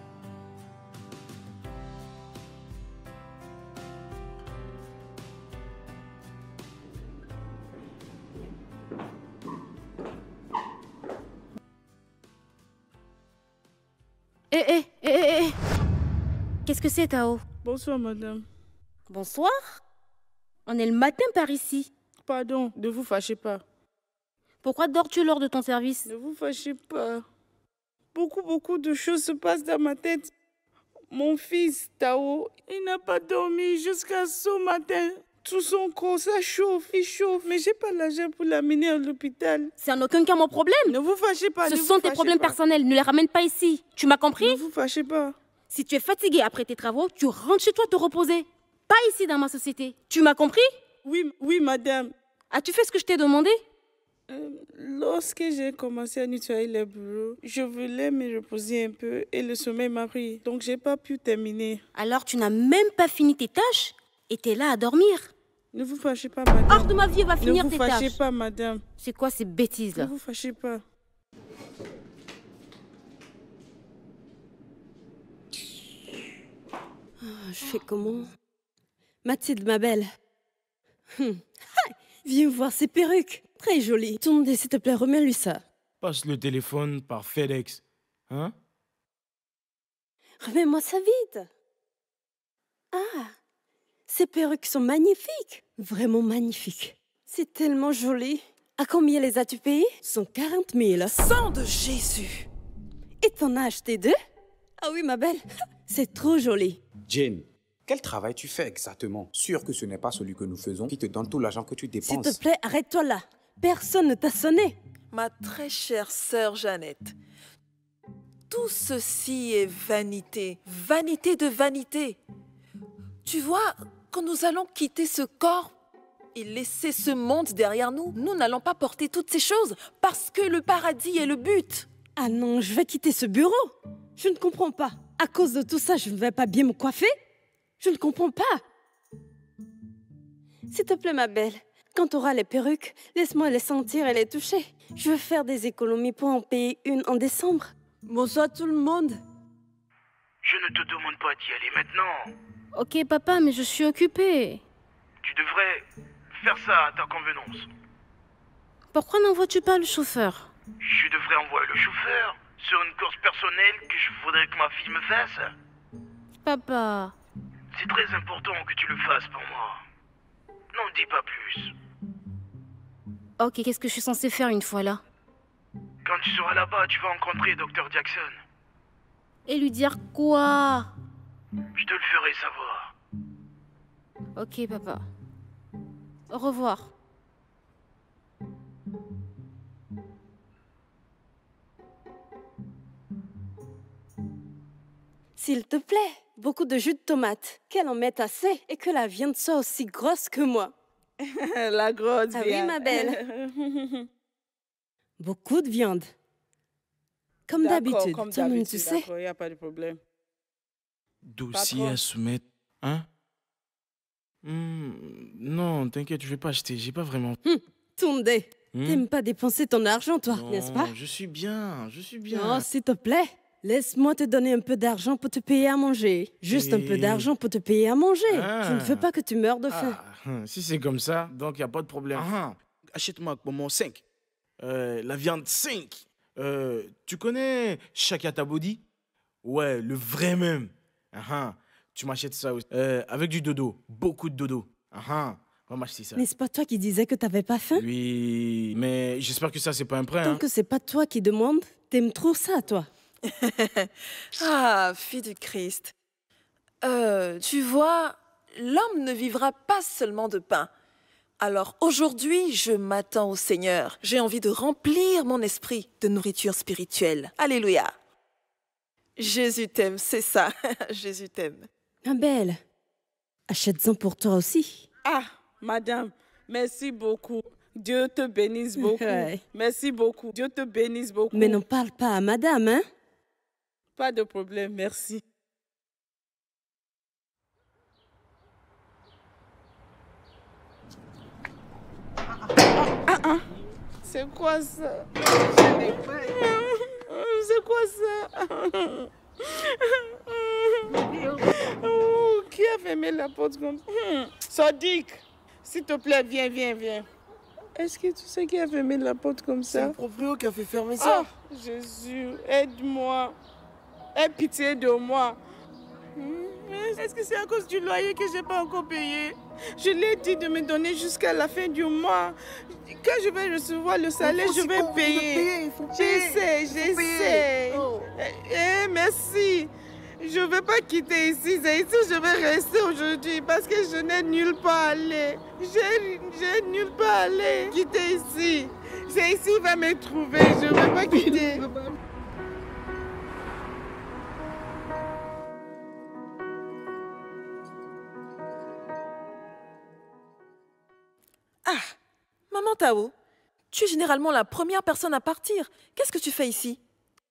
Hé, hé, hé, hé, hé. Qu'est-ce que c'est, Tao? Bonsoir, madame. Bonsoir. On est le matin par ici. Pardon, ne vous fâchez pas. Pourquoi dors-tu lors de ton service? Ne vous fâchez pas. Beaucoup, beaucoup de choses se passent dans ma tête. Mon fils, Tao, il n'a pas dormi jusqu'à ce matin. Tout son corps, ça chauffe, il chauffe. Mais j'ai pas l'argent pour l'amener à l'hôpital. C'est en aucun cas mon problème. Ne vous fâchez pas. Ce ne sont vous tes fâchez problèmes pas. personnels. Ne les ramène pas ici. Tu m'as compris? Ne vous fâchez pas. Si tu es fatigué après tes travaux, tu rentres chez toi te reposer. Pas ici dans ma société. Tu m'as compris? Oui, oui, madame. As-tu fait ce que je t'ai demandé? Euh, lorsque j'ai commencé à nettoyer les bureaux, je voulais me reposer un peu et le sommeil m'a pris. Donc, j'ai pas pu terminer. Alors, tu n'as même pas fini tes tâches et t'es là à dormir. Ne vous fâchez pas, madame. Hors de ma vie, va finir tes tâches. tes Ne vous tâches. fâchez pas, madame. C'est quoi ces bêtises-là? Ne vous fâchez pas. Oh, je fais comment? Mathilde, ma belle. Hum. Hi. Viens voir ces perruques. Très jolies. Tourne, s'il te plaît, remets-lui ça. Passe le téléphone par FedEx. Hein? Remets-moi ça vite. Ah, ces perruques sont magnifiques. Vraiment magnifiques. C'est tellement joli. À combien les as-tu payées? cent quarante mille. Sang de Jésus! Et t'en as acheté deux? Ah oui, ma belle. C'est trop joli. Jane, quel travail tu fais exactement? Sûr que ce n'est pas celui que nous faisons qui te donne tout l'argent que tu dépenses. S'il te plaît, arrête-toi là. Personne ne t'a sonné. Ma très chère sœur Jeannette, tout ceci est vanité, vanité de vanité. Tu vois, quand nous allons quitter ce corps et laisser ce monde derrière nous, nous n'allons pas porter toutes ces choses parce que le paradis est le but. Ah non, je vais quitter ce bureau. Je ne comprends pas. À cause de tout ça, je ne vais pas bien me coiffer? Je ne comprends pas. S'il te plaît, ma belle, quand tu auras les perruques, laisse-moi les sentir et les toucher. Je veux faire des économies pour en payer une en décembre. Bonsoir tout le monde. Je ne te demande pas d'y aller maintenant. Ok, papa, mais je suis occupée. Tu devrais faire ça à ta convenance. Pourquoi n'envoies-tu pas le chauffeur? Je devrais envoyer le chauffeur sur une course personnelle que je voudrais que ma fille me fasse. Papa. C'est très important que tu le fasses pour moi. N'en dis pas plus. Ok, qu'est-ce que je suis censée faire une fois là? Quand tu seras là-bas, tu vas rencontrer docteur Jackson. Et lui dire quoi? Je te le ferai savoir. Ok, papa. Au revoir. S'il te plaît, beaucoup de jus de tomate. Qu'elle en mette assez et que la viande soit aussi grosse que moi. La grosse Ah oui, viande. ma belle. Beaucoup de viande. Comme D'accord, d'habitude. comme Toi-même, d'habitude, tu sais. d'accord, il n'y a pas de problème. Dossier Patron. à soumettre. Hein? Hmm, non, t'inquiète, je vais pas acheter. J'ai pas vraiment. Hum, Tunde, Hmm? t'aimes pas dépenser ton argent, toi, Non, n'est-ce pas? Je suis bien, je suis bien. Non, s'il te plaît. Laisse-moi te donner un peu d'argent pour te payer à manger. Juste un peu Et- d'argent pour te payer à manger. Ah. Je ne veux pas que tu meurs de faim. Ah, hum, si c'est comme ça, donc il n'y a pas de problème. Ah, achète-moi maman cinq. Euh, la viande cinq. Euh, tu connais Shakatabodi? Ouais, le vrai même. Ah, ah, tu m'achètes ça aussi. Euh, avec du dodo, beaucoup de dodo. Ah, ah, on va m'acheter ça. N'est-ce pas toi qui disais que t'avais pas faim? Oui, mais j'espère que ça, c'est pas un prêt. Tant Hein. que c'est pas toi qui demande, t'aimes trop ça, toi. Ah, fille du Christ. Euh, tu vois, l'homme ne vivra pas seulement de pain. Alors aujourd'hui, je m'attends au Seigneur. J'ai envie de remplir mon esprit de nourriture spirituelle. Alléluia. Jésus t'aime, c'est ça. Jésus t'aime. Ma belle, achète-en pour toi aussi. Ah, madame, merci beaucoup. Dieu te bénisse beaucoup. Ouais. Merci beaucoup. Dieu te bénisse beaucoup. Mais n'en parle pas à madame, hein? Pas de problème, merci. Ah, ah. C'est quoi ça? C'est quoi ça? Oh, qui a fermé la porte comme ça? Sadiq, s'il te plaît, viens, viens, viens. Est-ce que tu sais qui a fermé la porte comme ça? C'est le proprio qui a fait fermer ça. Oh, Jésus, aide-moi. Aie pitié de moi. Est-ce que c'est à cause du loyer que je n'ai pas encore payé? Je l'ai dit de me donner jusqu'à la fin du mois. Quand je vais recevoir le salaire, je vais payer. J'essaie, j'essaie. Oh. Eh, eh, merci. Je ne vais pas quitter ici. C'est ici où je vais rester aujourd'hui parce que je n'ai nulle part à aller. J'ai j'ai nulle part à aller. Quitter ici. C'est ici qu'il va me trouver. Je ne vais pas quitter. Ah, maman Tao, tu es généralement la première personne à partir. Qu'est-ce que tu fais ici?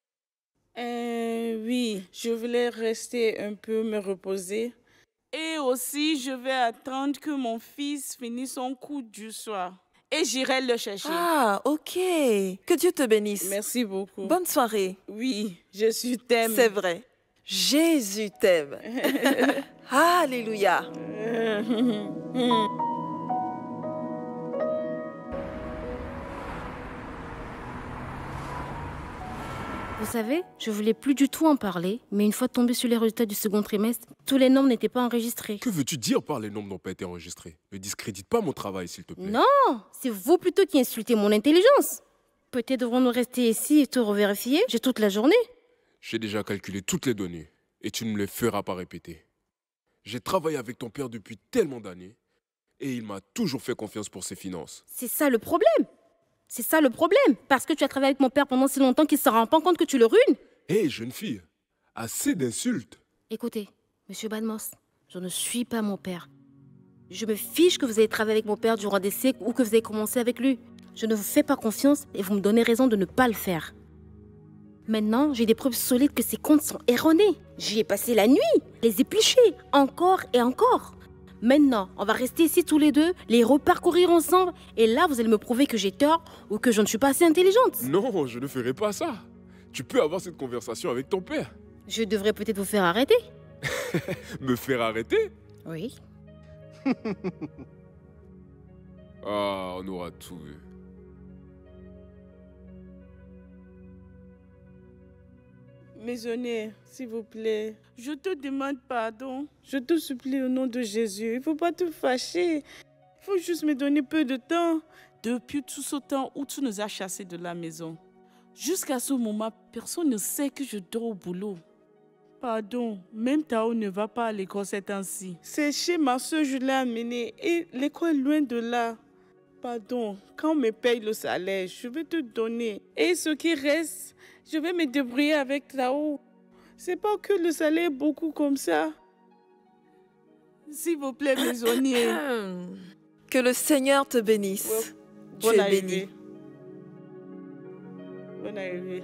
Euh, oui, je voulais rester un peu, me reposer. Et aussi, je vais attendre que mon fils finisse son cours du soir. Et j'irai le chercher. Ah, ok. Que Dieu te bénisse. Merci beaucoup. Bonne soirée. Oui, Jésus t'aime. C'est vrai. Jésus t'aime. Alléluia. Vous savez, je voulais plus du tout en parler, mais une fois tombé sur les résultats du second trimestre, tous les nombres n'étaient pas enregistrés. Que veux-tu dire par les nombres n'ont pas été enregistrés? Ne discrédite pas mon travail, s'il te plaît. Non, c'est vous plutôt qui insultez mon intelligence. Peut-être devrons-nous rester ici et te revérifier. J'ai toute la journée. J'ai déjà calculé toutes les données et tu ne me les feras pas répéter. J'ai travaillé avec ton père depuis tellement d'années et il m'a toujours fait confiance pour ses finances. C'est ça le problème. C'est ça le problème. Parce que tu as travaillé avec mon père pendant si longtemps qu'il ne se rend pas compte que tu le ruines. Hé, hey, jeune fille, assez d'insultes. Écoutez, monsieur Badmos, je ne suis pas mon père. Je me fiche que vous avez travaillé avec mon père durant des siècles ou que vous avez commencé avec lui. Je ne vous fais pas confiance et vous me donnez raison de ne pas le faire. Maintenant, j'ai des preuves solides que ces comptes sont erronés. J'y ai passé la nuit, les éplucher, encore et encore. Maintenant, on va rester ici tous les deux, les reparcourir ensemble, et là, vous allez me prouver que j'ai tort ou que je ne suis pas assez intelligente. Non, je ne ferai pas ça. Tu peux avoir cette conversation avec ton père. Je devrais peut-être vous faire arrêter. Me faire arrêter? Oui. Ah, on aura tout vu. Maisonnier, s'il vous plaît, je te demande pardon. Je te supplie au nom de Jésus. Il ne faut pas te fâcher. Il faut juste me donner peu de temps. Depuis tout ce temps où tu nous as chassés de la maison, jusqu'à ce moment, personne ne sait que je dors au boulot. Pardon, même Tao ne va pas à l'école ces temps-ci. C'est chez ma soeur que je l'ai amenée et l'école est loin de là. Pardon, quand on me paye le salaire, je vais te donner. Et ce qui reste, je vais me débrouiller avec Tao. C'est pas que le salaire est beaucoup comme ça. S'il vous plaît, maisonnier. Que le Seigneur te bénisse. Ouais. Tu Bonne es arrivée. béni. Bonne arrivée.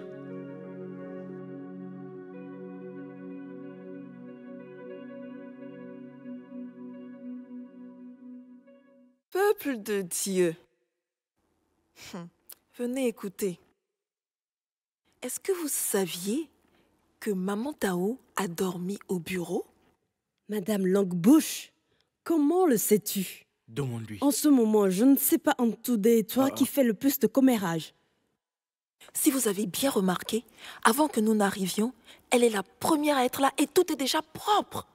Peuple de Dieu. Hum, Venez écouter. Est-ce que vous saviez que maman Tao a dormi au bureau? Madame Longue-Bouche, comment le sais-tu? Demande-lui. En ce moment, je ne sais pas en tout des toi Ah. qui fais le plus de commérage. Si vous avez bien remarqué, avant que nous n'arrivions, elle est la première à être là et tout est déjà propre.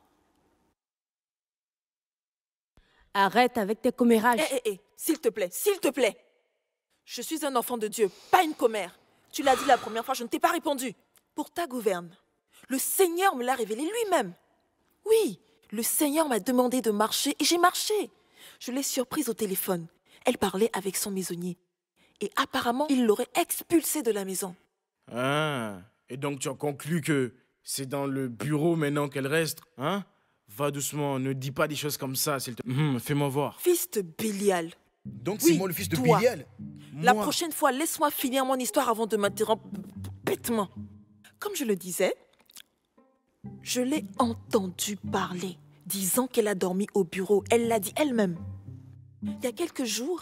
Arrête avec tes commérages. Hé, hé, hé, s'il te plaît, s'il te plaît. Je suis un enfant de Dieu, pas une commère. Tu l'as dit la première fois, je ne t'ai pas répondu. Pour ta gouverne, le Seigneur me l'a révélé lui-même. Oui, le Seigneur m'a demandé de marcher et j'ai marché. Je l'ai surprise au téléphone. Elle parlait avec son maisonnier. Et apparemment, il l'aurait expulsée de la maison. Ah, et donc tu as conclu que c'est dans le bureau maintenant qu'elle reste, hein? Va doucement, ne dis pas des choses comme ça, s'il te plaît. Hum, fais-moi voir. Fils de Bélial. Donc Oui, c'est moi le fils de toi. Bélial. La Moi. prochaine fois, laisse-moi finir mon histoire avant de m'interrompre bêtement. Comme je le disais, je l'ai entendu parler, disant qu'elle a dormi au bureau. Elle l'a dit elle-même. Il y a quelques jours,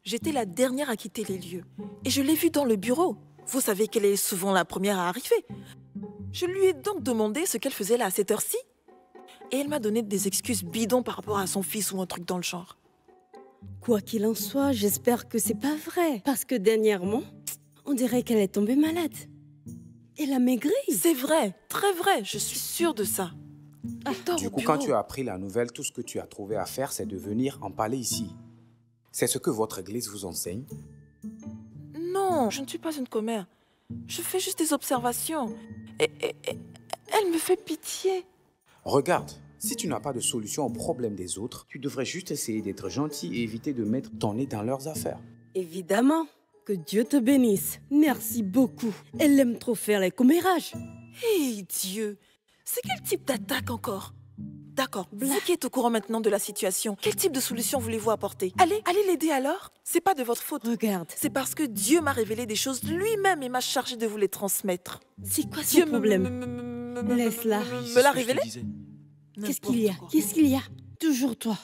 J'étais la dernière à quitter les lieux. Et je l'ai vue dans le bureau. Vous savez qu'elle est souvent la première à arriver. Je lui ai donc demandé ce qu'elle faisait là à cette heure-ci. Et elle m'a donné des excuses bidons par rapport à son fils ou un truc dans le genre. Quoi qu'il en soit, j'espère que c'est pas vrai. Parce que dernièrement, on dirait qu'elle est tombée malade. Elle a maigri. C'est vrai, très vrai, je suis sûre de ça. Ah, du coup, quand tu as appris la nouvelle, tout ce que tu as trouvé à faire, c'est de venir en parler ici. C'est ce que votre église vous enseigne? Non, je ne suis pas une commère. Je fais juste des observations. Et, et, et elle me fait pitié. Regarde, si tu n'as pas de solution aux problèmes des autres, tu devrais juste essayer d'être gentil et éviter de mettre ton nez dans leurs affaires. Évidemment. Que Dieu te bénisse. Merci beaucoup. Elle aime trop faire les commérages. Hé hey, Dieu, c'est quel type d'attaque encore? D'accord, vous qui êtes au courant maintenant de la situation, quel type de solution voulez-vous apporter? Allez, allez l'aider alors. C'est pas de votre faute. Regarde. C'est parce que Dieu m'a révélé des choses lui-même et m'a chargé de vous les transmettre. C'est quoi ce problème? Laisse-la. Me l'a révélé? Qu'est-ce qu'il y a? Qu'est-ce qu'il y a? Toujours toi.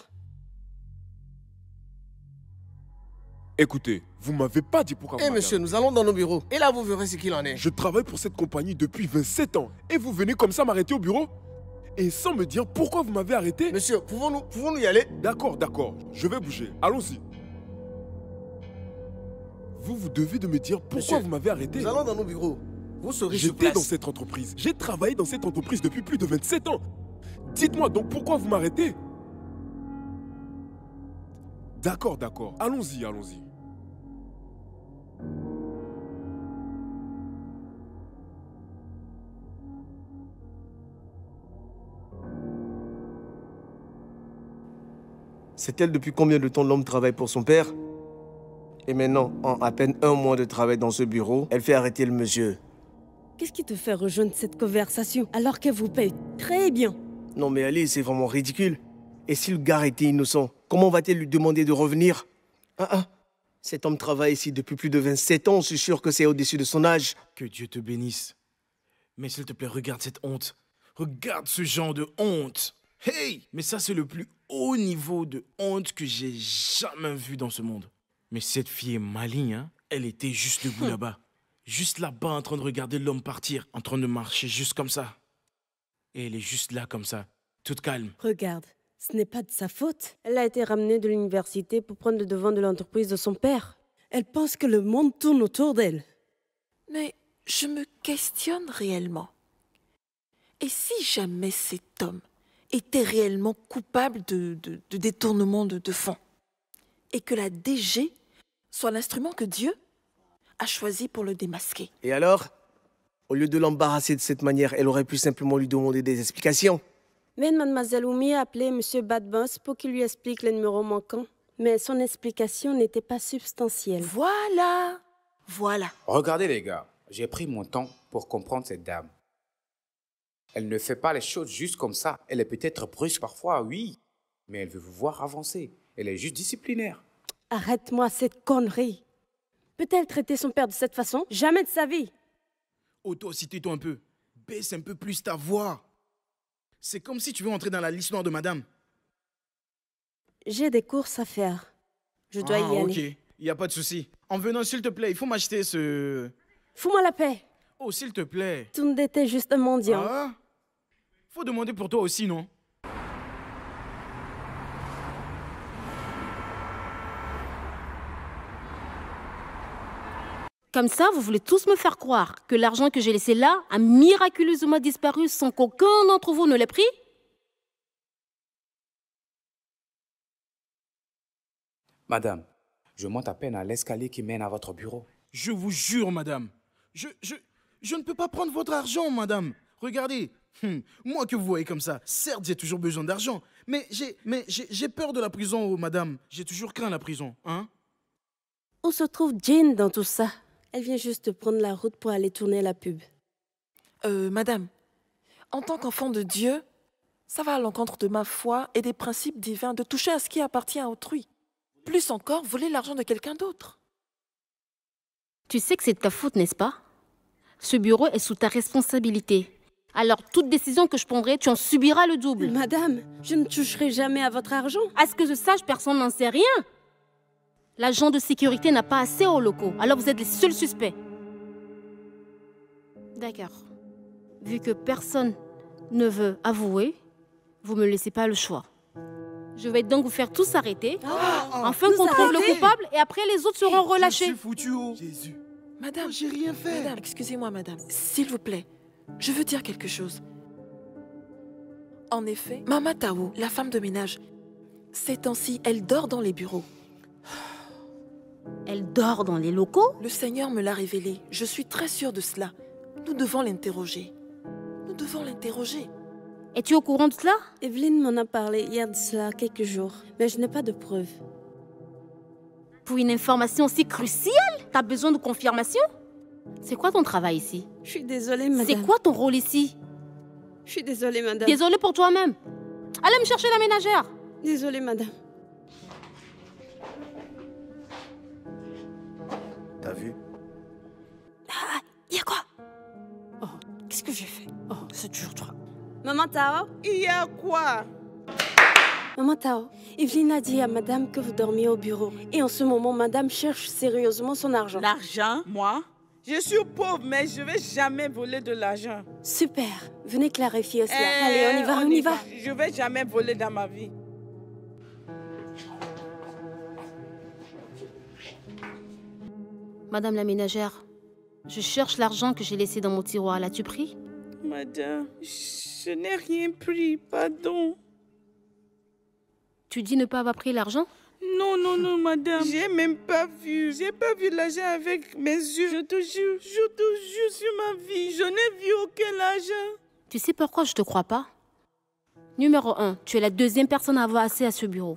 Écoutez, vous m'avez pas dit pourquoi Eh vous monsieur, nous allons dans nos bureaux. Et là, vous verrez ce qu'il en est. Je travaille pour cette compagnie depuis vingt-sept ans. Et vous venez comme ça m'arrêter au bureau? Et sans me dire pourquoi vous m'avez arrêté? Monsieur, pouvons-nous pouvons-nous y aller? D'accord, d'accord. Je vais bouger. Allons-y. Vous, vous devez de me dire pourquoi Monsieur, vous m'avez arrêté. Nous allons dans nos bureaux. Vous serez sur J'étais place. dans cette entreprise. J'ai travaillé dans cette entreprise depuis plus de vingt-sept ans. Dites-moi donc pourquoi vous m'arrêtez? D'accord, d'accord. Allons-y, allons-y. Sait-elle depuis combien de temps l'homme travaille pour son père? Et maintenant, en à peine un mois de travail dans ce bureau, elle fait arrêter le monsieur. Qu'est-ce qui te fait rejoindre cette conversation alors qu'elle vous paye très bien? Non mais Ali, c'est vraiment ridicule. Et si le gars était innocent, comment va-t-elle lui demander de revenir? Ah ah, cet homme travaille ici depuis plus de vingt-sept ans, je suis sûr que c'est au-dessus de son âge. Que Dieu te bénisse. Mais s'il te plaît, regarde cette honte. Regarde ce genre de honte. Hey! Mais ça, c'est le plus haut niveau de honte que j'ai jamais vu dans ce monde. Mais cette fille est maligne, hein? Elle était juste debout là-bas. Juste là-bas, en train de regarder l'homme partir. En train de marcher juste comme ça. Et elle est juste là, comme ça. Toute calme. Regarde, ce n'est pas de sa faute. Elle a été ramenée de l'université pour prendre le devant de l'entreprise de son père. Elle pense que le monde tourne autour d'elle. Mais je me questionne réellement. Et si jamais cet homme était réellement coupable de, de, de détournement de, de fonds et que la D G soit l'instrument que Dieu a choisi pour le démasquer? Et alors? Au lieu de l'embarrasser de cette manière, elle aurait pu simplement lui demander des explications. Mais Mademoiselle Oumi a appelé Monsieur Badboss pour qu'il lui explique les numéros manquants. Mais son explication n'était pas substantielle. Voilà, voilà. Regardez les gars, j'ai pris mon temps pour comprendre cette dame. Elle ne fait pas les choses juste comme ça. Elle est peut-être brusque parfois, oui. Mais elle veut vous voir avancer. Elle est juste disciplinaire. Arrête-moi cette connerie. Peut-elle traiter son père de cette façon? Jamais de sa vie. Oh, toi aussi, tais-toi un peu. Baisse un peu plus ta voix. C'est comme si tu veux entrer dans la liste noire de madame. J'ai des courses à faire. Je dois ah, y aller. ok. Il n'y a pas de souci. En venant, s'il te plaît, il faut m'acheter ce... Fous-moi la paix. Oh, s'il te plaît. Tunde était juste un mendiant. Ah, faut demander pour toi aussi, non? Comme ça, vous voulez tous me faire croire que l'argent que j'ai laissé là a miraculeusement disparu sans qu'aucun d'entre vous ne l'ait pris? Madame, je monte à peine à l'escalier qui mène à votre bureau. Je vous jure, madame. Je, je, je ne peux pas prendre votre argent, madame. Regardez, hum, moi que vous voyez comme ça, certes, j'ai toujours besoin d'argent, mais j'ai mais j'ai, j'ai peur de la prison, oh, madame. J'ai toujours craint la prison, hein? Où se trouve Jean dans tout ça? Elle vient juste de prendre la route pour aller tourner la pub. Euh, madame, en tant qu'enfant de Dieu, ça va à l'encontre de ma foi et des principes divins de toucher à ce qui appartient à autrui. Plus encore, voler l'argent de quelqu'un d'autre. Tu sais que c'est de ta faute, n'est-ce pas? Ce bureau est sous ta responsabilité. Alors, toute décision que je prendrai, tu en subiras le double. Madame, je ne toucherai jamais à votre argent. À ce que je sache, personne n'en sait rien. L'agent de sécurité n'a pas accès aux locaux, alors vous êtes les seuls suspects. D'accord. Vu que personne ne veut avouer, vous me laissez pas le choix. Je vais donc vous faire tous arrêter, Ah, enfin qu'on trouve le coupable et après les autres seront relâchés. Je suis foutu, oh. Jésus. Madame, j'ai rien fait. Madame, excusez-moi, madame. S'il vous plaît, je veux dire quelque chose. En effet, Mama Tao, la femme de ménage, ces temps-ci, elle dort dans les bureaux. Elle dort dans les locaux? Le Seigneur me l'a révélé. Je suis très sûre de cela. Nous devons l'interroger. Nous devons l'interroger. Es-tu au courant de cela? Evelyne m'en a parlé il y a de cela quelques jours, mais je n'ai pas de preuves. Pour une information aussi cruciale, t'as besoin de confirmation? C'est quoi ton travail ici? Je suis désolée, madame. C'est quoi ton rôle ici? Je suis désolée, madame. Désolée pour toi-même. Allez me chercher la ménagère. Désolée, madame. T'as vu? Ah, il y a quoi? Oh, qu'est-ce que j'ai fait? Oh, c'est toujours toi. Maman Tao? Il y a quoi? Maman Tao, Evelyne a dit à madame que vous dormiez au bureau. Et en ce moment, madame cherche sérieusement son argent. L'argent? Moi? Je suis pauvre, mais je ne vais jamais voler de l'argent. Super. Venez clarifier cela. Eh, Allez, on y va, on, y va. va. Je ne vais jamais voler dans ma vie. Madame la ménagère, je cherche l'argent que j'ai laissé dans mon tiroir. L'as-tu pris? Madame, je n'ai rien pris, pardon. Tu dis ne pas avoir pris l'argent? Non, non, non, madame. J'ai même pas vu. J'ai pas vu l'argent avec mes yeux. Je te jure, je te jure sur ma vie. Je n'ai vu aucun argent. Tu sais pourquoi je te crois pas? Numéro un, tu es la deuxième personne à avoir accès à ce bureau.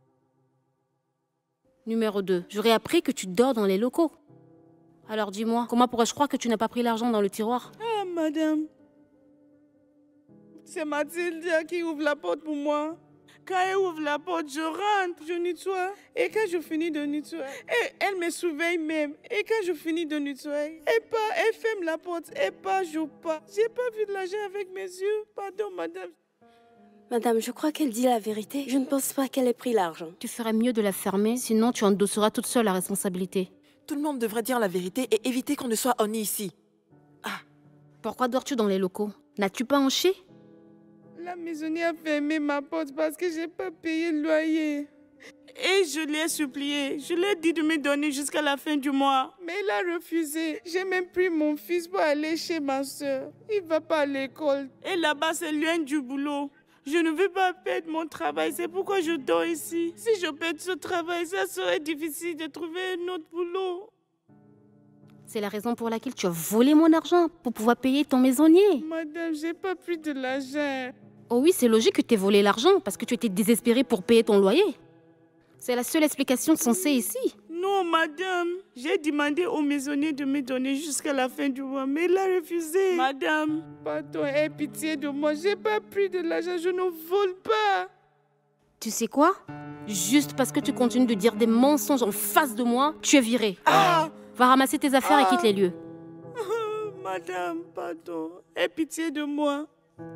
Numéro deux, j'aurais appris que tu dors dans les locaux. Alors dis-moi, comment pourrais-je croire que tu n'as pas pris l'argent dans le tiroir? Ah, madame. C'est Mathilde qui ouvre la porte pour moi. Quand elle ouvre la porte, je rentre, je nettoie. Et quand je finis de nettoyer, elle, elle me surveille même. Et quand je finis de nettoyer, elle part, elle ferme la porte. Elle part, je pars. J'ai pas vu de l'argent avec mes yeux. Pardon, madame. Madame, je crois qu'elle dit la vérité. Je ne pense pas qu'elle ait pris l'argent. Tu ferais mieux de la fermer, sinon tu endosseras toute seule la responsabilité. Tout le monde devrait dire la vérité et éviter qu'on ne soit honni ici. Ah. Pourquoi dors-tu dans les locaux? N'as-tu pas hanché? La maisonnière a fermé ma porte parce que j'ai pas payé le loyer. Et je l'ai supplié. Je lui ai dit de me donner jusqu'à la fin du mois. Mais il a refusé. J'ai même pris mon fils pour aller chez ma soeur. Il va pas à l'école. Et là-bas, c'est loin du boulot. Je ne veux pas perdre mon travail. C'est pourquoi je dors ici. Si je perds ce travail, ça serait difficile de trouver un autre boulot. C'est la raison pour laquelle tu as volé mon argent pour pouvoir payer ton maisonnier. Madame, j'ai pas pris de l'argent. Oh oui, c'est logique que tu aies volé l'argent parce que tu étais désespérée pour payer ton loyer. C'est la seule explication censée ici. Non, madame. J'ai demandé au maisonnier de me donner jusqu'à la fin du mois, mais il a refusé. Madame, pardon, aie pitié de moi. J'ai pas pris de l'argent, je ne vole pas. Tu sais quoi? Juste parce que tu continues de dire des mensonges en face de moi, tu es virée. Ah! Va ramasser tes affaires Ah! et quitte les lieux. Madame, pardon, aie pitié de moi.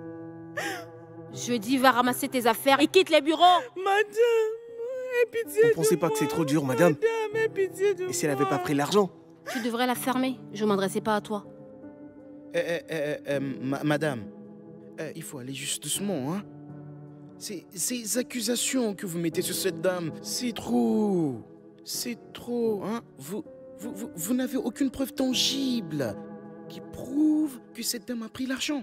Je dis va ramasser tes affaires et quitte les bureaux. Madame, aie pitié de moi. Vous pensez pas que c'est trop dur, madame? Madame, aie pitié de moi. Et si elle n'avait pas pris l'argent? Tu devrais la fermer. Je ne m'adressais pas à toi. Eh, eh, eh, eh, ma- madame, eh, il faut aller juste doucement, hein. Ces, ces accusations que vous mettez sur cette dame, c'est trop. C'est trop, hein. Vous, vous, vous, vous n'avez aucune preuve tangible qui prouve que cette dame a pris l'argent.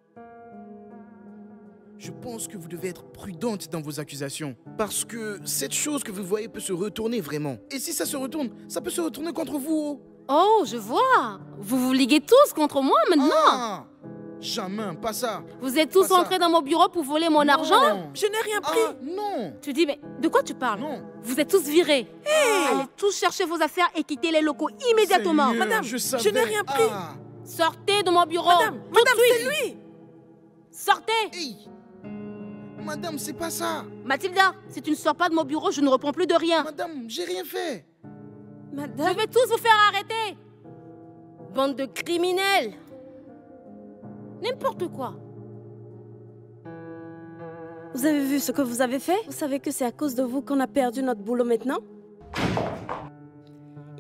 Je pense que vous devez être prudente dans vos accusations. Parce que cette chose que vous voyez peut se retourner vraiment. Et si ça se retourne, ça peut se retourner contre vous. Oh, je vois. Vous vous liguez tous contre moi maintenant. Ah, jamais, pas ça. Vous êtes tous Pas ça. entrés dans mon bureau pour voler mon Non. argent? Je n'ai rien pris. Ah, non. Tu dis, mais de quoi tu parles? Non. Vous êtes tous virés. Allez tous chercher vos affaires et quitter les locaux immédiatement. Seigneur, Madame, je, je n'ai rien pris. Ah. Sortez de mon bureau. Madame, tout madame, de suite. c'est lui. Sortez. Hey. Madame, c'est pas ça. Mathilda, si tu ne sors pas de mon bureau, je ne reprends plus de rien. Madame, j'ai rien fait. Madame, Je vais tous vous faire arrêter. Bande de criminels. N'importe quoi. vous avez vu ce que vous avez fait? Vous savez que c'est à cause de vous qu'on a perdu notre boulot maintenant?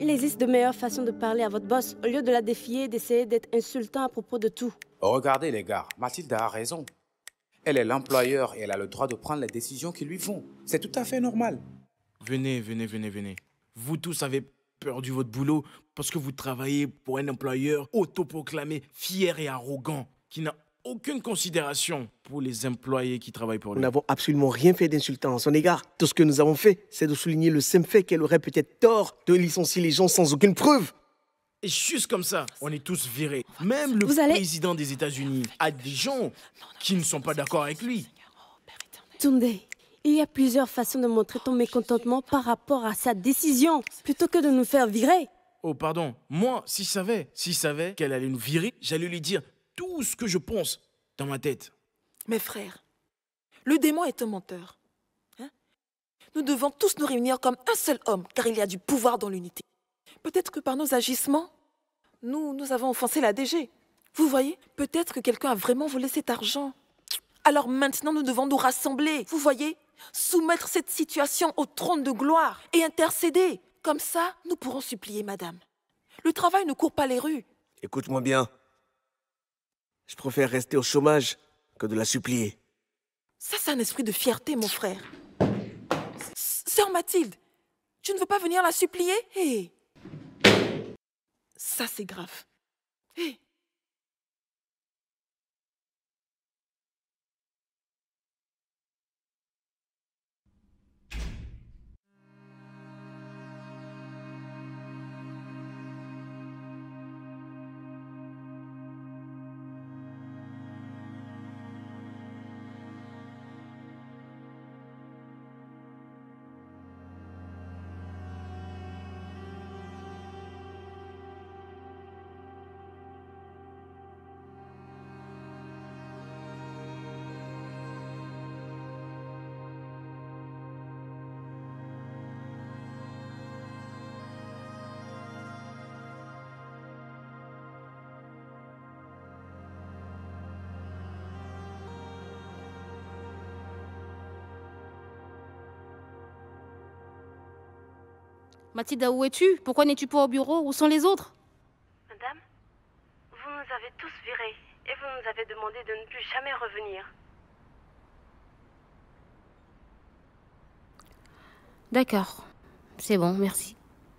Il existe de meilleures façons de parler à votre boss. Au lieu de la défier, d'essayer d'être insultant à propos de tout. Regardez les gars, Mathilde a raison. Elle est l'employeur et elle a le droit de prendre les décisions qui lui vont. C'est tout à fait normal. Venez, venez, venez, venez. Vous tous avez perdu votre boulot parce que vous travaillez pour un employeur autoproclamé, fier et arrogant, qui n'a aucune considération pour les employés qui travaillent pour Nous lui. n'avons absolument rien fait d'insultant à son égard. Tout ce que nous avons fait, c'est de souligner le simple fait qu'elle aurait peut-être tort de licencier les gens sans aucune preuve. Et juste comme ça, on est tous virés. Même le Vous allez- président des États-Unis a des gens qui ne sont pas d'accord avec lui. Tunde, il y a plusieurs façons de montrer ton mécontentement par rapport à sa décision, plutôt que de nous faire virer. Oh, pardon. Moi, si je savais, si je savais qu'elle allait nous virer, j'allais lui dire tout ce que je pense dans ma tête. Mes frères, le démon est un menteur. Hein? Nous devons tous nous réunir comme un seul homme, car il y a du pouvoir dans l'unité. Peut-être que par nos agissements, nous, nous avons offensé la D G. Vous voyez, peut-être que quelqu'un a vraiment volé cet argent. Alors maintenant, nous devons nous rassembler. Vous voyez, soumettre cette situation au trône de gloire et intercéder. Comme ça, nous pourrons supplier, madame. Le travail ne court pas les rues. Écoute-moi bien. Je préfère rester au chômage que de la supplier. Ça, c'est un esprit de fierté, mon frère. S- Sœur Mathilde, tu ne veux pas venir la supplier? Hé! Ça, c'est grave. Hé! Mathilda, où es-tu? Pourquoi n'es-tu pas au bureau? Où sont les autres? Madame, vous nous avez tous virés et vous nous avez demandé de ne plus jamais revenir. D'accord. C'est bon, merci.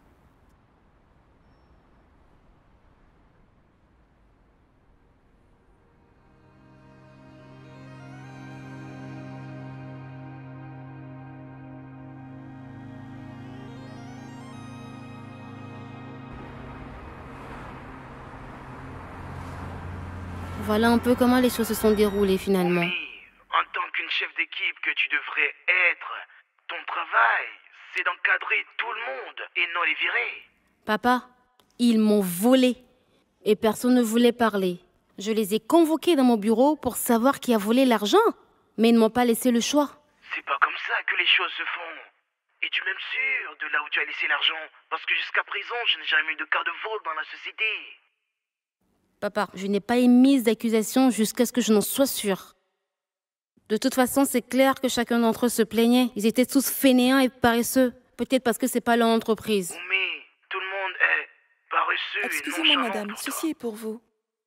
Voilà un peu comment les choses se sont déroulées finalement. En tant qu'une chef d'équipe que tu devrais être, ton travail, c'est d'encadrer tout le monde et non les virer. Papa, ils m'ont volé et personne ne voulait parler. Je les ai convoqués dans mon bureau pour savoir qui a volé l'argent, mais ils ne m'ont pas laissé le choix. C'est pas comme ça que les choses se font. Es-tu même sûr de là où tu as laissé l'argent? Parce que jusqu'à présent, je n'ai jamais eu de cas de vol dans la société. Papa, je n'ai pas émis d'accusation jusqu'à ce que je n'en sois sûre. De toute façon, c'est clair que chacun d'entre eux se plaignait. Ils étaient tous fainéants et paresseux. Peut-être parce que c'est pas leur entreprise. Oumi, tout le monde est paresseux et Excusez-moi, nonchalant madame, pour toi. ceci est pour vous.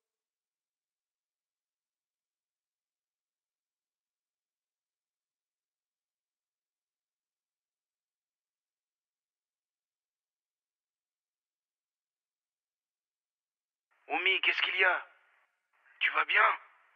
Oumi, qu'est-ce qu'il y a? Tu vas bien?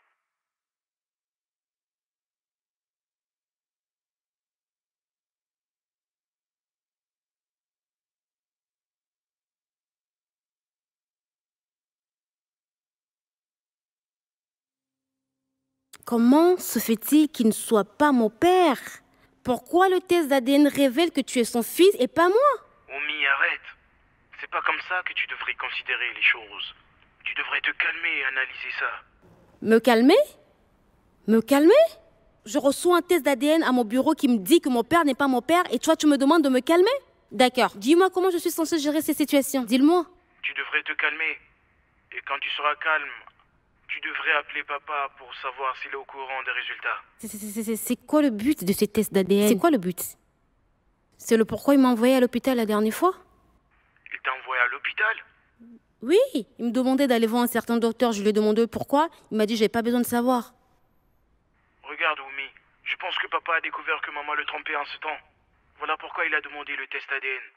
Comment se fait-il qu'il ne soit pas mon père? Pourquoi le test d'A D N révèle que tu es son fils et pas moi? Oumi, arrête. C'est pas comme ça que tu devrais considérer les choses. Tu devrais te calmer et analyser ça. Me calmer? Me calmer? Je reçois un test d'A D N à mon bureau qui me dit que mon père n'est pas mon père et toi tu me demandes de me calmer? D'accord, dis-moi comment je suis censée gérer ces situations, dis-le-moi. Tu devrais te calmer. Et quand tu seras calme, tu devrais appeler papa pour savoir s'il est au courant des résultats. C'est- c'est- c'est- C'est c'est quoi le but de ces tests d'A D N? C'est quoi le but? C'est le pourquoi il m'a envoyé à l'hôpital la dernière fois? Il t'a l'hôpital? Oui, il me demandait d'aller voir un certain docteur. Je lui ai demandé pourquoi. Il m'a dit j'avais pas besoin de savoir. Regarde, Oumi, je pense que papa a découvert que maman le trompait en ce temps. Voilà pourquoi il a demandé le test A D N.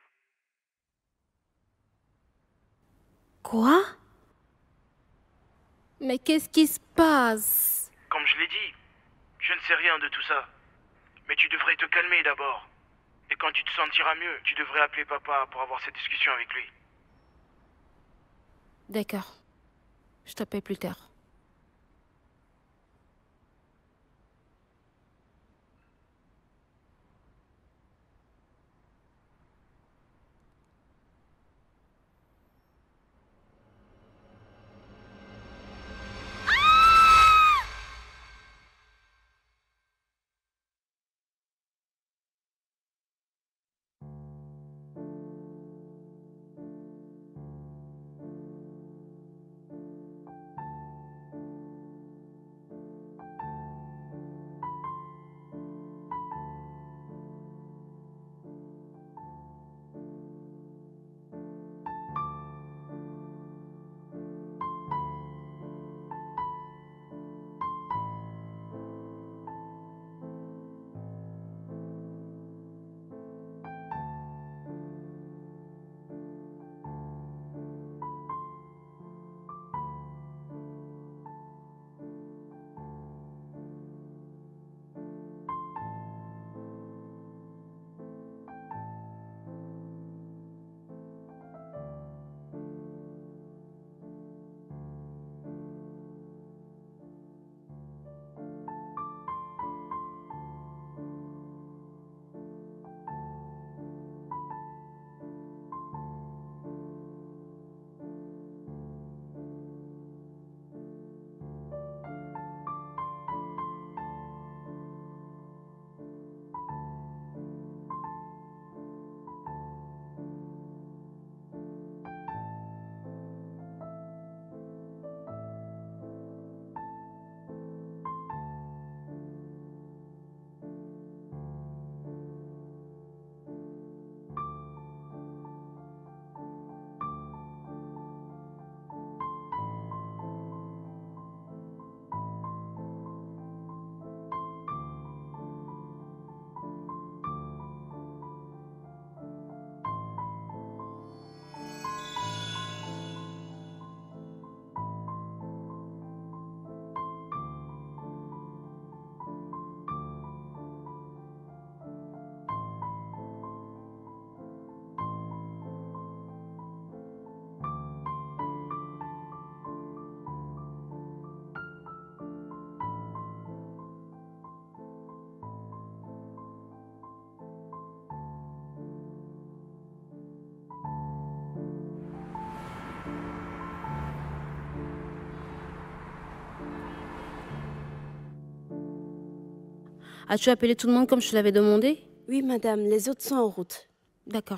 Quoi? Mais qu'est-ce qui se passe? Comme je l'ai dit, je ne sais rien de tout ça. Mais tu devrais te calmer d'abord. Et quand tu te sentiras mieux, tu devrais appeler papa pour avoir cette discussion avec lui. D'accord. Je t'appelle plus tard. As-tu appelé tout le monde comme je te l'avais demandé? Oui, madame, les autres sont en route. D'accord.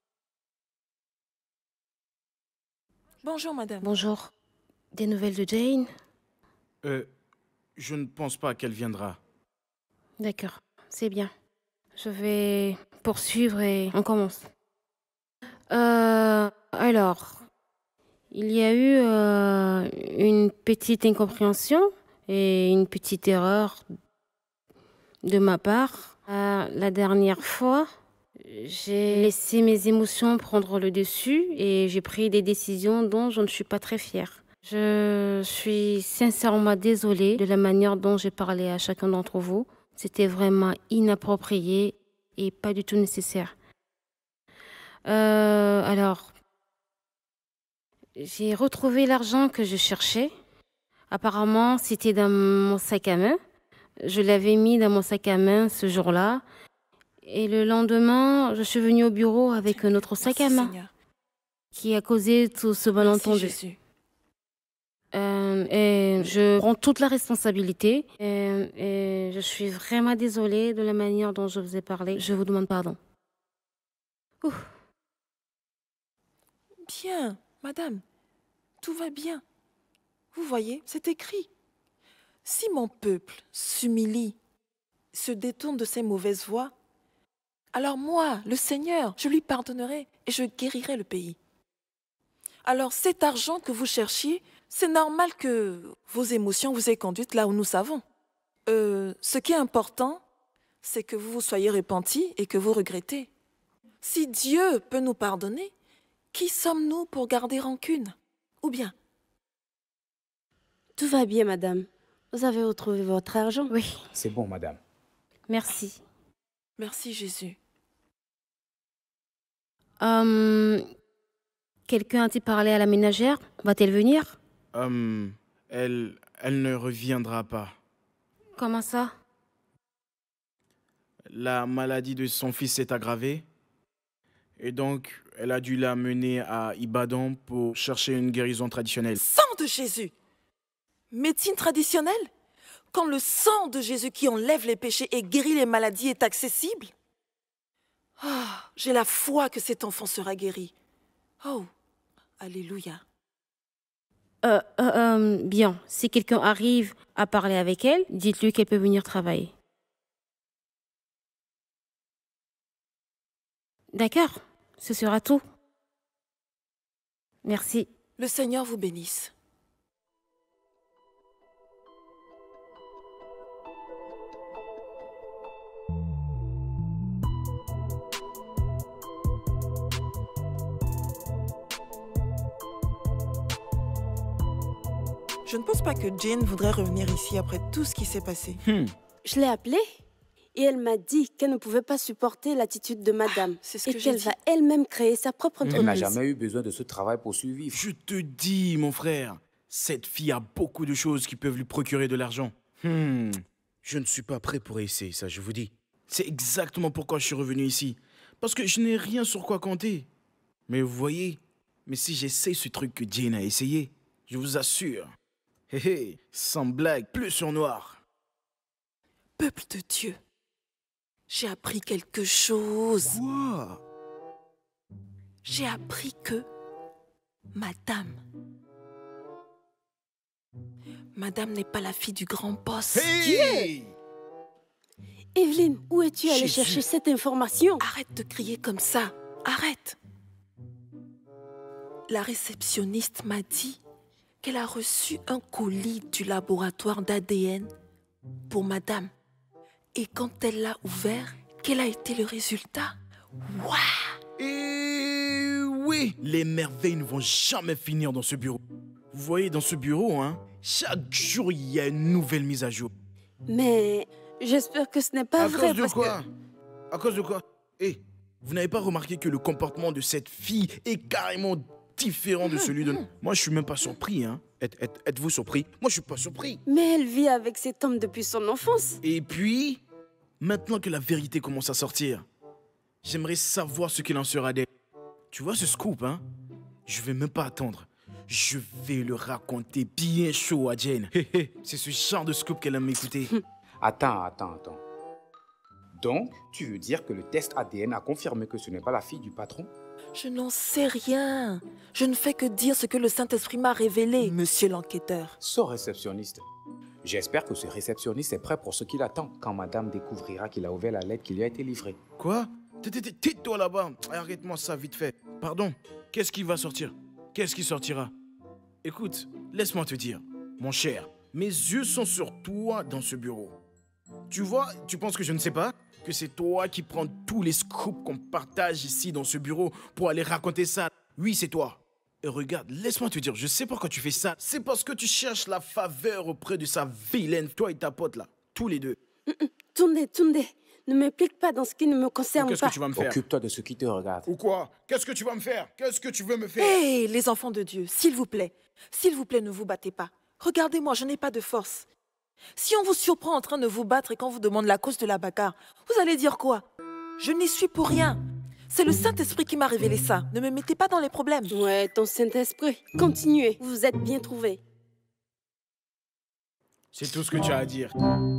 Bonjour, madame. Bonjour. Des nouvelles de Jane? Euh, je ne pense pas qu'elle viendra. D'accord, c'est bien. Je vais poursuivre et on commence. Euh, alors, il y a eu euh, une petite incompréhension et une petite erreur de ma part. Euh, la dernière fois, j'ai laissé mes émotions prendre le dessus et j'ai pris des décisions dont je ne suis pas très fière. Je suis sincèrement désolée de la manière dont j'ai parlé à chacun d'entre vous. C'était vraiment inapproprié et pas du tout nécessaire. Euh, alors, j'ai retrouvé l'argent que je cherchais. Apparemment, c'était dans mon sac à main. Je l'avais mis dans mon sac à main ce jour-là. Et le lendemain, je suis venue au bureau avec un autre sac à main qui a causé tout ce malentendu. Euh, et je prends toute la responsabilité et, et je suis vraiment désolée de la manière dont je vous ai parlé. Je vous demande pardon. Ouf. Bien, madame, tout va bien. Vous voyez, c'est écrit. Si mon peuple s'humilie, se détourne de ses mauvaises voies, alors moi, le Seigneur, je lui pardonnerai et je guérirai le pays. Alors cet argent que vous cherchiez, c'est normal que vos émotions vous aient conduite là où nous savons. Euh, ce qui est important, c'est que vous vous soyez repenti et que vous regrettez. Si Dieu peut nous pardonner, qui sommes-nous pour garder rancune? Ou bien? Tout va bien, madame. Vous avez retrouvé votre argent? Oui. C'est bon, madame. Merci. Merci, Jésus. Euh, Quelqu'un a-t-il parlé à la ménagère? Va-t-elle venir? Hum, elle, elle ne reviendra pas. Comment ça? La maladie de son fils s'est aggravée. Et donc, elle a dû l'amener à Ibadan pour chercher une guérison traditionnelle. Sang de Jésus! Médecine traditionnelle? Quand le sang de Jésus qui enlève les péchés et guérit les maladies est accessible? Oh, j'ai la foi que cet enfant sera guéri. Oh, alléluia. Euh, euh, euh, bien, si quelqu'un arrive à parler avec elle, dites-lui qu'elle peut venir travailler. D'accord, ce sera tout. Merci. Le Seigneur vous bénisse. Je ne pense pas que Jane voudrait revenir ici après tout ce qui s'est passé. Hmm. Je l'ai appelée et elle m'a dit qu'elle ne pouvait pas supporter l'attitude de madame. C'est ce et que j'ai qu'elle dit. va elle-même créer sa propre Elle entreprise. n'a jamais eu besoin de ce travail pour survivre. Je te dis, mon frère, cette fille a beaucoup de choses qui peuvent lui procurer de l'argent. Hmm. Je ne suis pas prêt pour essayer ça, je vous dis. C'est exactement pourquoi je suis revenu ici. Parce que je n'ai rien sur quoi compter. Mais vous voyez, mais si j'essaie ce truc que Jane a essayé, je vous assure, hé hé, sans blague, plus sur noir. Peuple de Dieu, j'ai appris quelque chose. Quoi? J'ai appris que Madame... Madame n'est pas la fille du grand boss. Hey! Evelyne, où es-tu allée Jésus. chercher cette information? Arrête de crier comme ça. Arrête. La réceptionniste m'a dit qu'elle a reçu un colis du laboratoire d'A D N pour Madame. Et quand elle l'a ouvert, quel a été le résultat? Waouh! Et oui, les merveilles ne vont jamais finir dans ce bureau. Vous voyez, dans ce bureau, hein, chaque jour, il y a une nouvelle mise à jour. Mais j'espère que ce n'est pas À vrai. cause de parce quoi? que... À cause de quoi? Hé, vous n'avez pas remarqué que le comportement de cette fille est carrément différent de celui de... Moi, je suis même pas surpris, hein. Êtes- êtes- Êtes-vous surpris? Moi, je suis pas surpris. Mais elle vit avec cet homme depuis son enfance. Et puis, maintenant que la vérité commence à sortir, j'aimerais savoir ce qu'il en sera d'elle. Tu vois ce scoop, hein? Je vais même pas attendre. Je vais le raconter bien chaud à Jane. Hé, hé, c'est ce genre de scoop qu'elle aime écouter. Attends, attends, attends. Donc, tu veux dire que le test A D N a confirmé que ce n'est pas la fille du patron? Je n'en sais rien. Je ne fais que dire ce que le Saint-Esprit m'a révélé, monsieur l'enquêteur. Ce réceptionniste. J'espère que ce réceptionniste est prêt pour ce qu'il attend quand madame découvrira qu'il a ouvert la lettre qui lui a été livrée. Quoi? Tais-toi là-bas. Arrête-moi ça vite fait. Pardon, qu'est-ce qui va sortir? Qu'est-ce qui sortira? Écoute, laisse-moi te dire, mon cher, mes yeux sont sur toi dans ce bureau. Tu vois, tu penses que je ne sais pas? Que c'est toi qui prends tous les scoops qu'on partage ici dans ce bureau pour aller raconter ça? Oui, c'est toi. Et regarde, laisse-moi te dire, je sais pourquoi tu fais ça. C'est parce que tu cherches la faveur auprès de sa vilaine, toi et ta pote là, tous les deux. Tournez, tournez. Ne m'implique pas dans ce qui ne me concerne Qu'est-ce pas. que tu vas me faire? Occupe-toi de ce qui te regarde. Ou quoi? Qu'est-ce que tu vas me faire? Qu'est-ce que tu veux me faire? Hé, les enfants de Dieu, s'il vous plaît, s'il vous plaît, ne vous battez pas. Regardez-moi, je n'ai pas de force. Si on vous surprend en train de vous battre et qu'on vous demande la cause de la bagarre, vous allez dire quoi? Je n'y suis pour rien. C'est le Saint-Esprit qui m'a révélé ça. Ne me mettez pas dans les problèmes. Ouais, ton Saint-Esprit. Continuez, vous vous êtes bien trouvés. C'est tout ce que tu as à dire.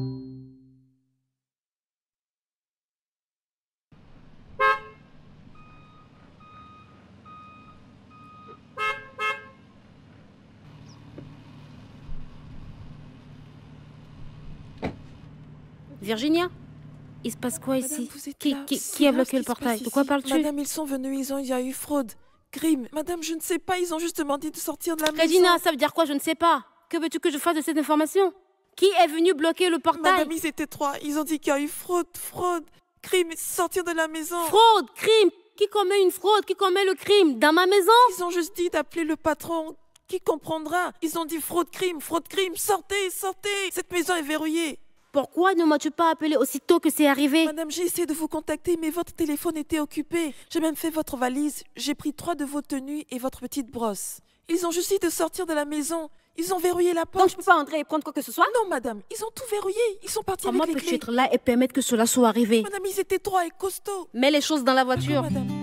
Virginia, il se passe quoi Madame, ici? vous êtes Qui, là. qui, C'est qui a grave bloqué ce le qui se portail? passe De quoi ici. parles-tu? Madame, ils sont venus, ils ont, il y a eu fraude. Crime. Madame, je ne sais pas, ils ont juste demandé de sortir de la maison. Regina, ça veut dire quoi? Je ne sais pas. Que veux-tu que je fasse de cette information? Qui est venu bloquer le portail? Madame, ils étaient trois. Ils ont dit qu'il y a eu fraude, fraude, crime, sortir de la maison. Fraude, crime. Qui commet une fraude? Qui commet le crime? Dans ma maison? Ils ont juste dit d'appeler le patron. Qui comprendra? Ils ont dit fraude, crime, fraude, crime. Sortez, sortez. Cette maison est verrouillée. Pourquoi ne m'as-tu pas appelé aussitôt que c'est arrivé? Madame, j'ai essayé de vous contacter, mais votre téléphone était occupé. J'ai même fait votre valise. J'ai pris trois de vos tenues et votre petite brosse. Ils ont juste dit de sortir de la maison. Ils ont verrouillé la porte. Donc je peux pas entrer et prendre quoi que ce soit? Non, madame. Ils ont tout verrouillé. Ils sont partis Comment avec les clés. peux-tu être là et permettre que cela soit arrivé? Madame, ils étaient trois et costauds. Mets les choses dans la voiture. D'accord, madame.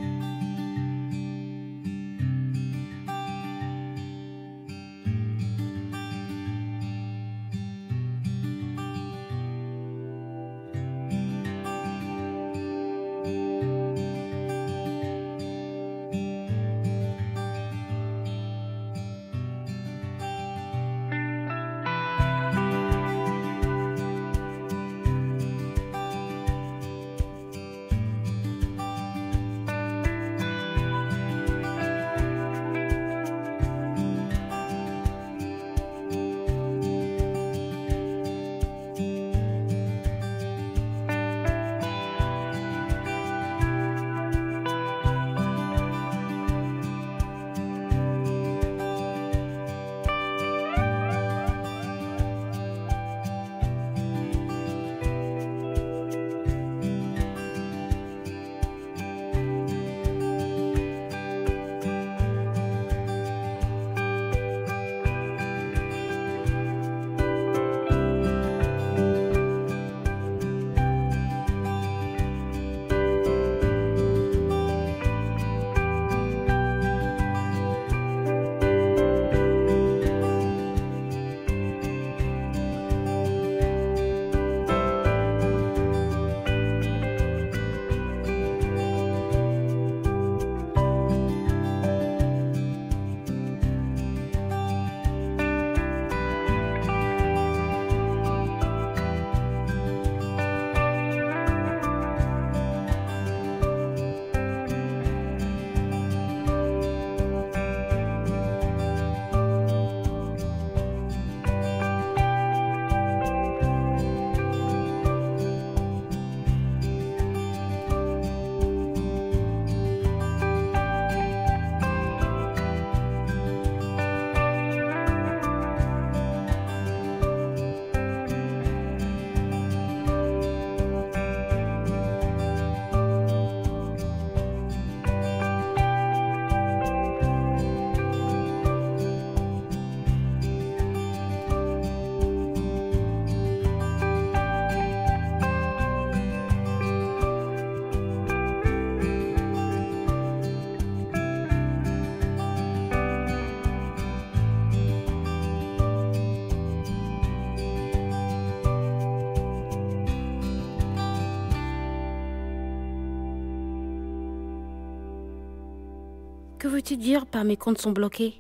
Que veux-tu dire par mes comptes sont bloqués?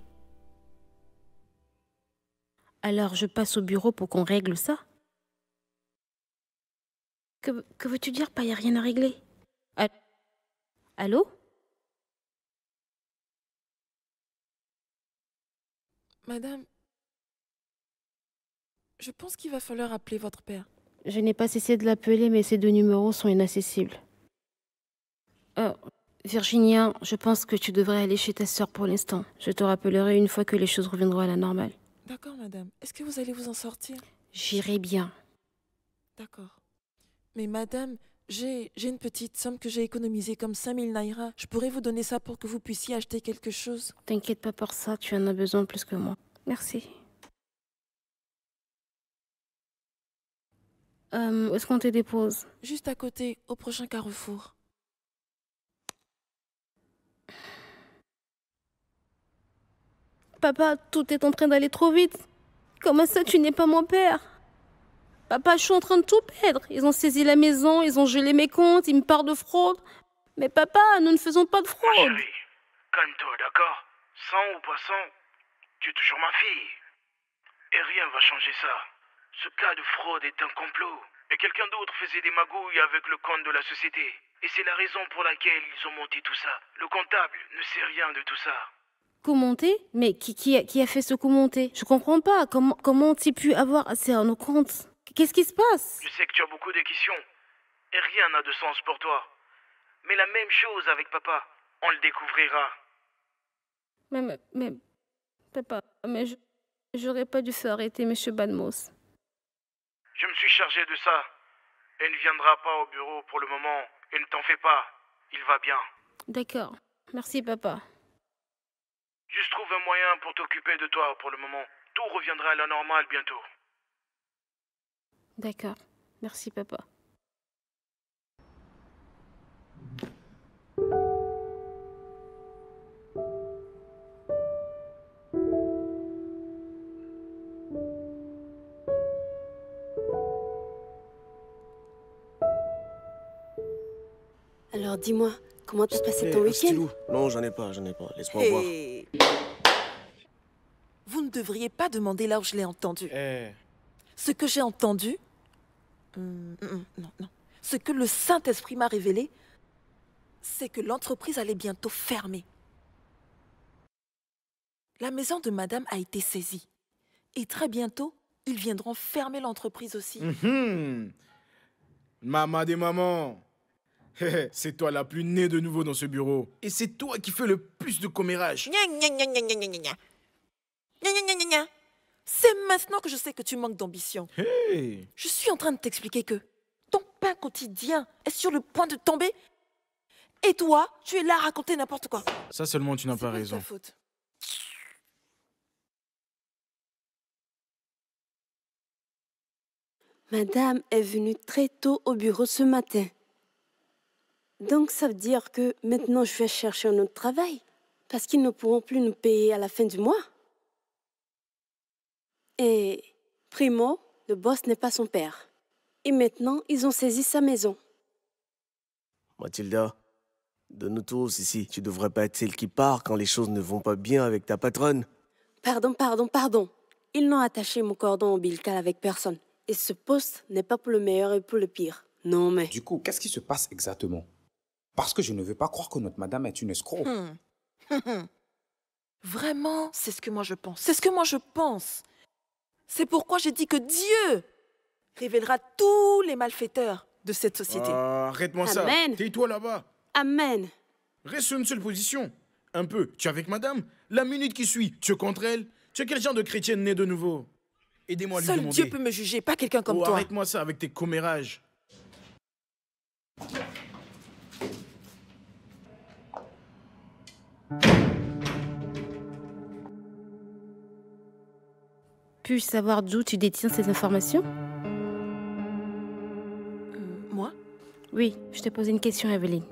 Alors je passe au bureau pour qu'on règle ça? Que, que veux-tu dire par y a rien à régler? Al- Allô? Madame, je pense qu'il va falloir appeler votre père. Je n'ai pas cessé de l'appeler, mais ces deux numéros sont inaccessibles. Oh, Virginia, je pense que tu devrais aller chez ta sœur pour l'instant. Je te rappellerai une fois que les choses reviendront à la normale. D'accord, madame. Est-ce que vous allez vous en sortir? J'irai bien. D'accord. Mais madame, j'ai j'ai une petite somme que j'ai économisée comme cinq mille naira. Je pourrais vous donner ça pour que vous puissiez acheter quelque chose. T'inquiète pas pour ça, tu en as besoin plus que moi. Merci. Euh, où est-ce qu'on te dépose? Juste à côté, au prochain carrefour. Papa, tout est en train d'aller trop vite. Comment ça, tu n'es pas mon père? Papa, je suis en train de tout perdre. Ils ont saisi la maison, ils ont gelé mes comptes, ils me parlent de fraude. Mais papa, nous ne faisons pas de Ma fraude. chérie, calme-toi, d'accord? Sans ou pas sans, tu es toujours ma fille. Et rien va changer ça. Ce cas de fraude est un complot. Et quelqu'un d'autre faisait des magouilles avec le compte de la société. Et c'est la raison pour laquelle ils ont monté tout ça. Le comptable ne sait rien de tout ça. Coup monté? Mais qui, qui, a, qui a fait ce coup monté? Je comprends pas. Comment, comment tu pu avoir accès à nos comptes? Qu'est-ce qui se passe? Je sais que tu as beaucoup de questions. Et rien n'a de sens pour toi. Mais la même chose avec papa. On le découvrira. Mais, mais, mais papa, mais je, j'aurais pas dû faire arrêter monsieur Badmos. Je me suis chargé de ça. Elle ne viendra pas au bureau pour le moment. Et ne t'en fais pas. Il va bien. D'accord. Merci, papa. Juste trouve un moyen pour t'occuper de toi pour le moment. Tout reviendra à la normale bientôt. D'accord. Merci, papa. Alors dis-moi, comment tu as passé Eh, ton un week-end? stylo. Non, j'en ai pas, j'en ai pas. Laisse-moi Hey. Vous ne devriez pas demander là où je l'ai entendu. Eh. Ce que j'ai entendu, hum, hum, non, non. Ce que le Saint-Esprit m'a révélé, c'est que l'entreprise allait bientôt fermer. La maison de madame a été saisie. Et très bientôt, ils viendront fermer l'entreprise aussi. Mhm. Maman des mamans. C'est toi la plus née de nouveau dans ce bureau. Et c'est toi qui fais le plus de commérage. Gna, gna, gna, gna, gna, gna, gna. Gna, gna, gna, gna, gna. C'est maintenant que je sais que tu manques d'ambition. Hey. Je suis en train de t'expliquer que ton pain quotidien est sur le point de tomber. Et toi, tu es là à raconter n'importe quoi. Ça seulement, tu n'as pas C'est raison. ta faute. Madame est venue très tôt au bureau ce matin. Donc ça veut dire que maintenant je vais chercher un autre travail parce qu'ils ne pourront plus nous payer à la fin du mois. Et primo, le boss n'est pas son père. Et maintenant, ils ont saisi sa maison. Mathilda, de nous tous ici, tu devrais pas être celle qui part quand les choses ne vont pas bien avec ta patronne. Pardon, pardon, pardon. Ils n'ont attaché mon cordon ombilical avec personne. Et ce poste n'est pas pour le meilleur et pour le pire. Non mais... Du coup, qu'est-ce qui se passe exactement? Parce que je ne veux pas croire que notre madame est une escroc. Hmm. Vraiment, c'est ce que moi je pense. C'est ce que moi je pense. C'est pourquoi j'ai dit que Dieu révélera tous les malfaiteurs de cette société. Ah, arrête-moi ça. Amen. Tais-toi là-bas. Amen. Reste sur une seule position. Un peu. Tu es avec madame? La minute qui suit, tu es contre elle? Tu es quel genre de chrétienne née de nouveau? Aidez-moi à lui Seul demander. Dieu peut me juger, pas quelqu'un comme Oh, toi. arrête-moi ça avec tes commérages. Puis-je savoir d'où tu détiens ces informations? Euh, moi? Oui, je te posais une question, Evelyne.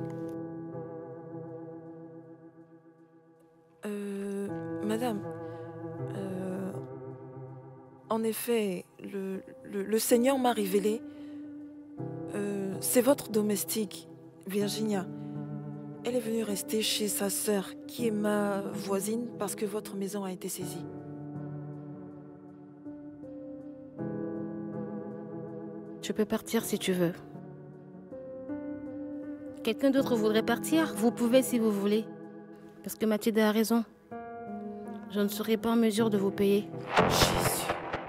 Euh, madame, euh, en effet, le, le, le Seigneur m'a révélé, euh, c'est votre domestique, Virginia. Elle est venue rester chez sa sœur, qui est ma voisine, parce que votre maison a été saisie. Tu peux partir si tu veux. Quelqu'un d'autre voudrait partir? Vous pouvez si vous voulez. Parce que Mathilde a raison. Je ne serai pas en mesure de vous payer. Jésus.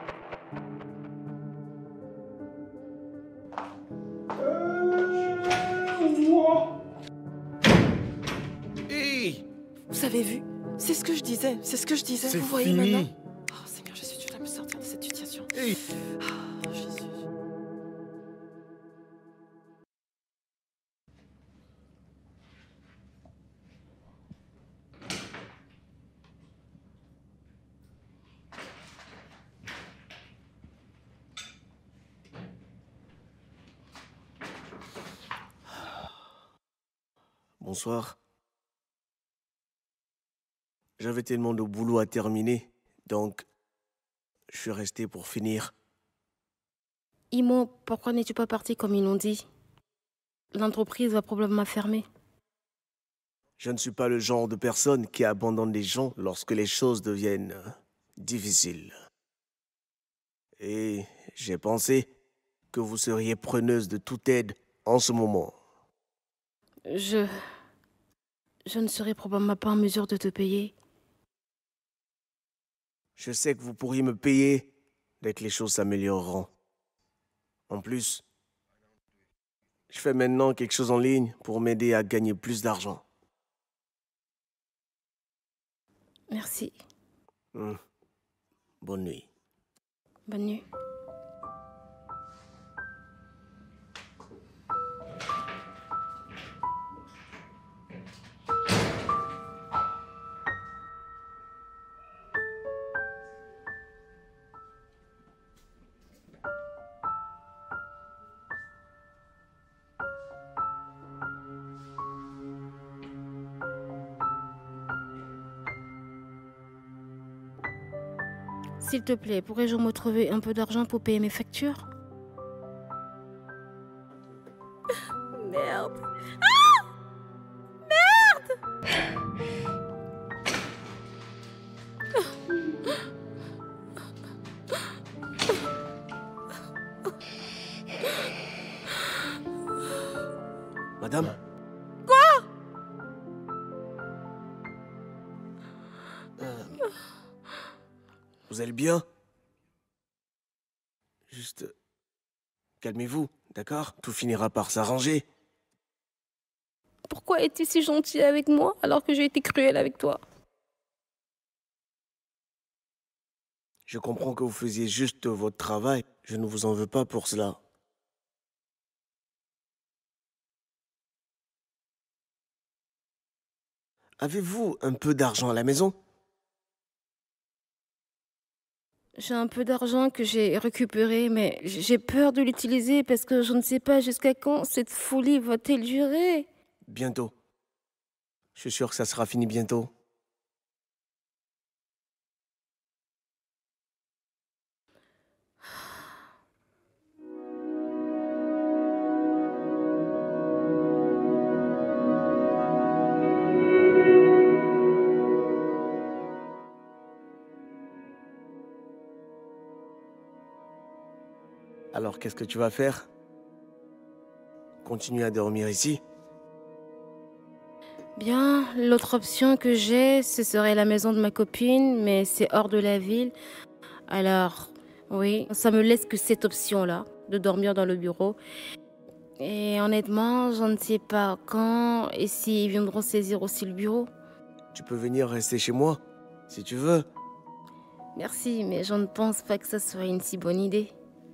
Hey, Vous avez vu? C'est ce que je disais, c'est ce que je disais. c'est Vous voyez fini. maintenant? Oh Seigneur Jésus, tu dois me sortir de cette situation. Hey. Oh, Jésus. Bonsoir. J'avais tellement de boulot à terminer, donc je suis resté pour finir. Imo, pourquoi n'es-tu pas parti comme ils l'ont dit? L'entreprise va probablement fermer. Je ne suis pas le genre de personne qui abandonne les gens lorsque les choses deviennent euh, difficiles. Et j'ai pensé que vous seriez preneuse de toute aide en ce moment. Je... Je ne serai probablement pas en mesure de te payer. Je sais que vous pourriez me payer dès que les choses s'amélioreront. En plus, je fais maintenant quelque chose en ligne pour m'aider à gagner plus d'argent. Merci. Mmh. Bonne nuit. Bonne nuit. S'il te plaît, pourrais-je me trouver un peu d'argent pour payer mes factures? Merde. Ah! Merde! Madame? Quoi? Euh, vous allez bien? Juste... calmez-vous, d'accord? Tout finira par s'arranger. Pourquoi es-tu si gentil avec moi alors que j'ai été cruelle avec toi? Je comprends que vous faisiez juste votre travail. Je ne vous en veux pas pour cela. Avez-vous un peu d'argent à la maison? J'ai un peu d'argent que j'ai récupéré, mais j'ai peur de l'utiliser parce que je ne sais pas jusqu'à quand cette folie va-t-elle durer. Bientôt. Je suis sûr que ça sera fini bientôt. Alors, qu'est-ce que tu vas faire? Continuer à dormir ici? Bien, l'autre option que j'ai, ce serait la maison de ma copine, mais c'est hors de la ville. Alors, oui, ça me laisse que cette option-là, de dormir dans le bureau. Et honnêtement, je ne sais pas quand et s'ils viendront saisir aussi le bureau. Tu peux venir rester chez moi, si tu veux. Merci, mais je ne pense pas que ça soit une si bonne idée.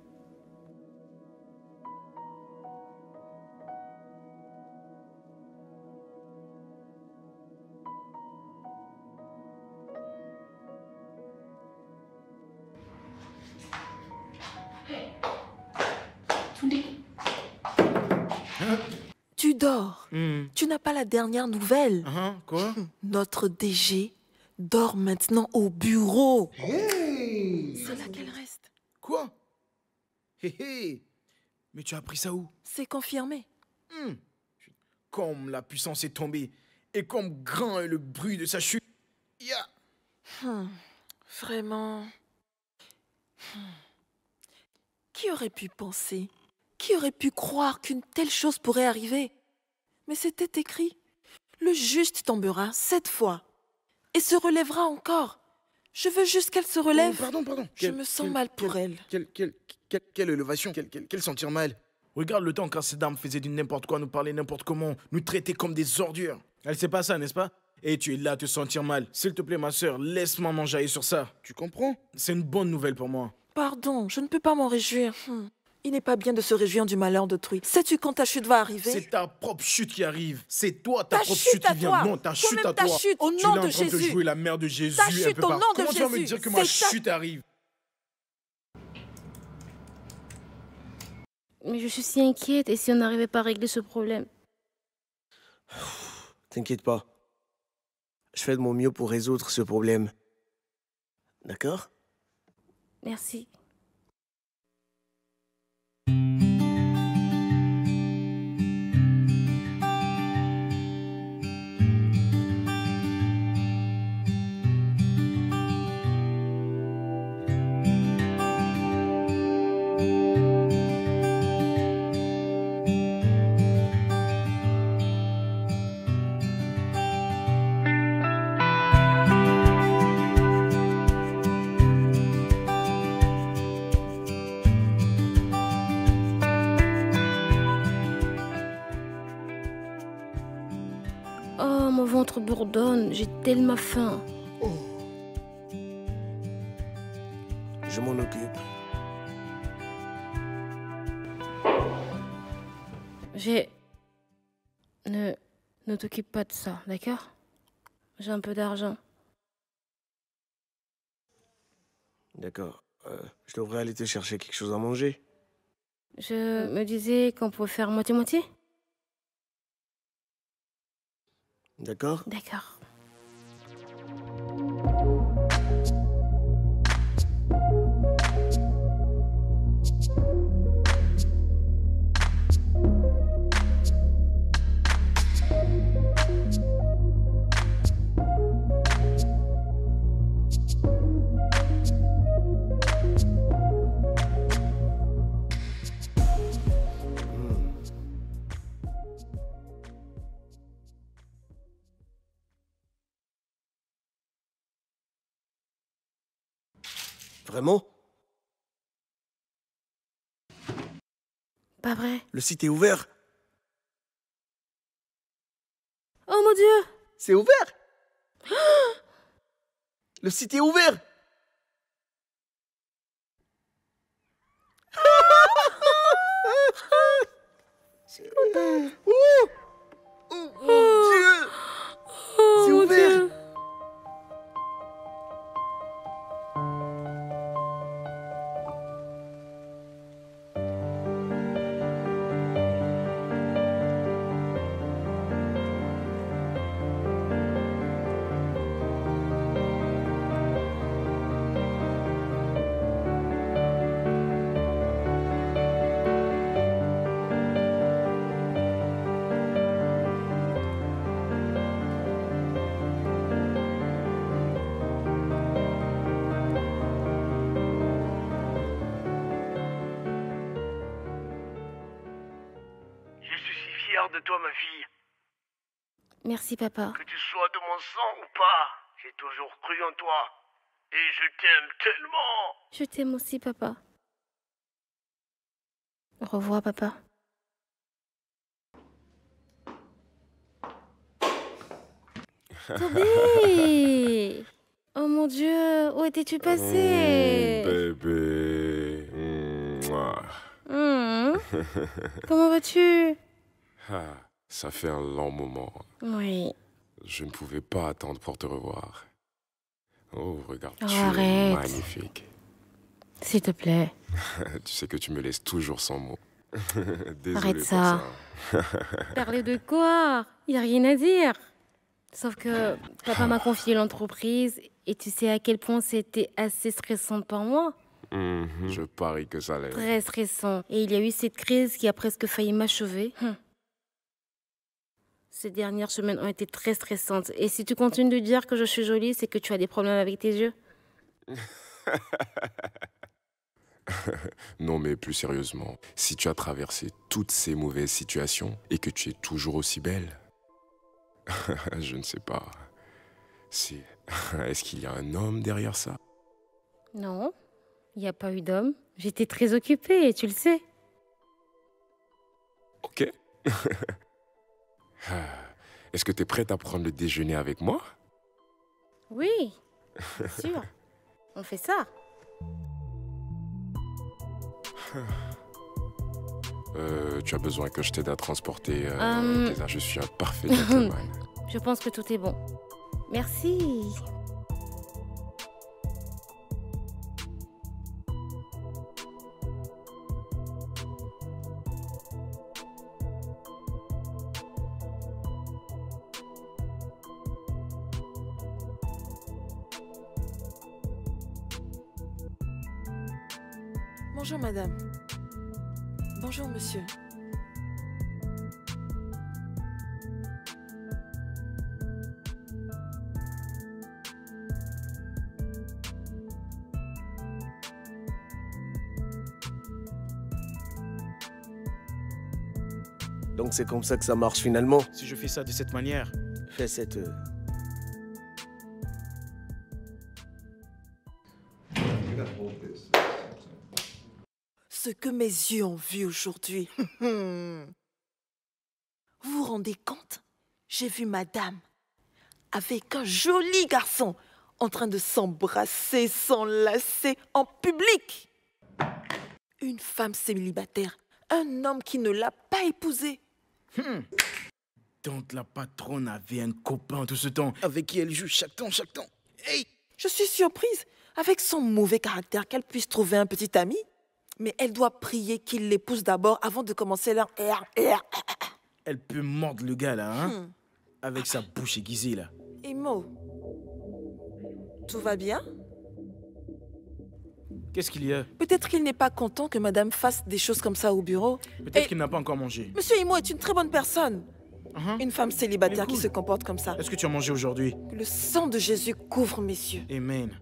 Tu dors. Hmm. Tu n'as pas la dernière nouvelle. Uh-huh. Quoi? Notre D G dort maintenant au bureau. Hey! C'est là qu'elle reste. Quoi? Hé hé! Mais tu as appris ça où? C'est confirmé. Hmm. Comme la puissance est tombée et comme grand est le bruit de sa chute. Yeah. Hmm. Vraiment. Hmm. Qui aurait pu penser? Qui aurait pu croire qu'une telle chose pourrait arriver? Mais c'était écrit. Le juste tombera sept fois et se relèvera encore. Je veux juste qu'elle se relève. Oh, pardon, pardon. Je Quel- me sens quel- mal pour quel- elle. Quelle, quelle, quelle, quelle élévation, quel, quel, quel sentir mal. Regarde le temps quand ces dames faisaient du n'importe quoi, nous parlaient n'importe comment, nous traitaient comme des ordures. Elle sait pas ça, n'est-ce pas? Et tu es là à te sentir mal. S'il te plaît, ma sœur, laisse-moi m'enjailler sur ça. Tu comprends? C'est une bonne nouvelle pour moi. Pardon, je ne peux pas m'en réjouir. Hmm. Il n'est pas bien de se réjouir du malheur d'autrui. Sais-tu quand ta chute va arriver? C'est ta propre chute qui arrive. C'est toi, ta, Ta propre chute chute qui à vient. toi. Non, ta chute Toi-même à ta toi. chute, au tu nom es là de en train de Jésus. jouer la mère de Jésus. Ta un chute peu au par- nom de Comment tu vas me Jésus. dire que ma C'est ta- chute arrive? Mais je suis si inquiète et si on n'arrivait pas à régler ce problème? T'inquiète pas. Je fais de mon mieux pour résoudre ce problème. D'accord? Merci. ventre bourdonne, j'ai tellement faim. Oh. Je m'en occupe. J'ai... Ne... Ne t'occupe pas de ça, d'accord? J'ai un peu d'argent. D'accord. Euh, je devrais aller te chercher quelque chose à manger. Je me disais qu'on pouvait faire moitié-moitié. D'accord? D'accord. Vraiment? Pas vrai? Le site est ouvert? Oh mon Dieu! C'est ouvert? Le site est ouvert! Je suis contente. Oh, oh mon Dieu! Oh, c'est mon ouvert! Dieu. De toi, ma fille. Merci, papa. Que tu sois de mon sang ou pas, j'ai toujours cru en toi. Et je t'aime tellement. Je t'aime aussi, papa. Au revoir, papa. Toby! Oh mon Dieu, où étais-tu passé? Mmh, bébé. Mouah. Mmh. Comment vas-tu? Ah, ça fait un long moment. Oui. Je ne pouvais pas attendre pour te revoir. Oh, regarde, Oh, tu arrête. es magnifique. S'il te plaît. Tu sais que tu me laisses toujours sans mots. Désolé Arrête pour ça. ça. Parler de quoi? Il n'y a rien à dire. Sauf que papa m'a confié l'entreprise et tu sais à quel point c'était assez stressant pour moi. Mhm, je parie que ça l'est. Très stressant. Et il y a eu cette crise qui a presque failli m'achever. Hum. Ces dernières semaines ont été très stressantes. Et si tu continues de dire que je suis jolie, c'est que tu as des problèmes avec tes yeux. Non, mais plus sérieusement, si tu as traversé toutes ces mauvaises situations et que tu es toujours aussi belle, je ne sais pas. C'est... Est-ce qu'il y a un homme derrière ça? Non, il n'y a pas eu d'homme. J'étais très occupée, tu le sais. Ok. Est-ce que tu es prête à prendre le déjeuner avec moi? Oui, sûr. On fait ça. Euh, tu as besoin que je t'aide à transporter euh, Euh, tes- Je suis un parfait gentleman. Je pense que tout est bon. Merci. Bonjour, madame. Bonjour, monsieur. Donc c'est comme ça que ça marche finalement. Si je fais ça de cette manière, Fais cette... euh, Ce que mes yeux ont vu aujourd'hui. Vous vous rendez compte? J'ai vu madame avec un joli garçon en train de s'embrasser, s'enlacer en public. Une femme célibataire, un homme qui ne l'a pas épousée. Hmm. Donc la patronne avait un copain tout ce temps avec qui elle joue chaque temps, chaque temps. Hey! Je suis surprise, avec son mauvais caractère, qu'elle puisse trouver un petit ami. Mais elle doit prier qu'il l'épouse d'abord avant de commencer leur... Elle peut mordre le gars là, hein? Hmm. Avec sa bouche aiguisée là. Imo, tout va bien? Qu'est-ce qu'il y a? Peut-être qu'il n'est pas content que madame fasse des choses comme ça au bureau. Peut-être Et qu'il n'a pas encore mangé. Monsieur Imo est une très bonne personne. Uh-huh. Une femme célibataire cool. qui se comporte comme ça. Est-ce que tu as mangé aujourd'hui? Que le sang de Jésus couvre, messieurs. Amen.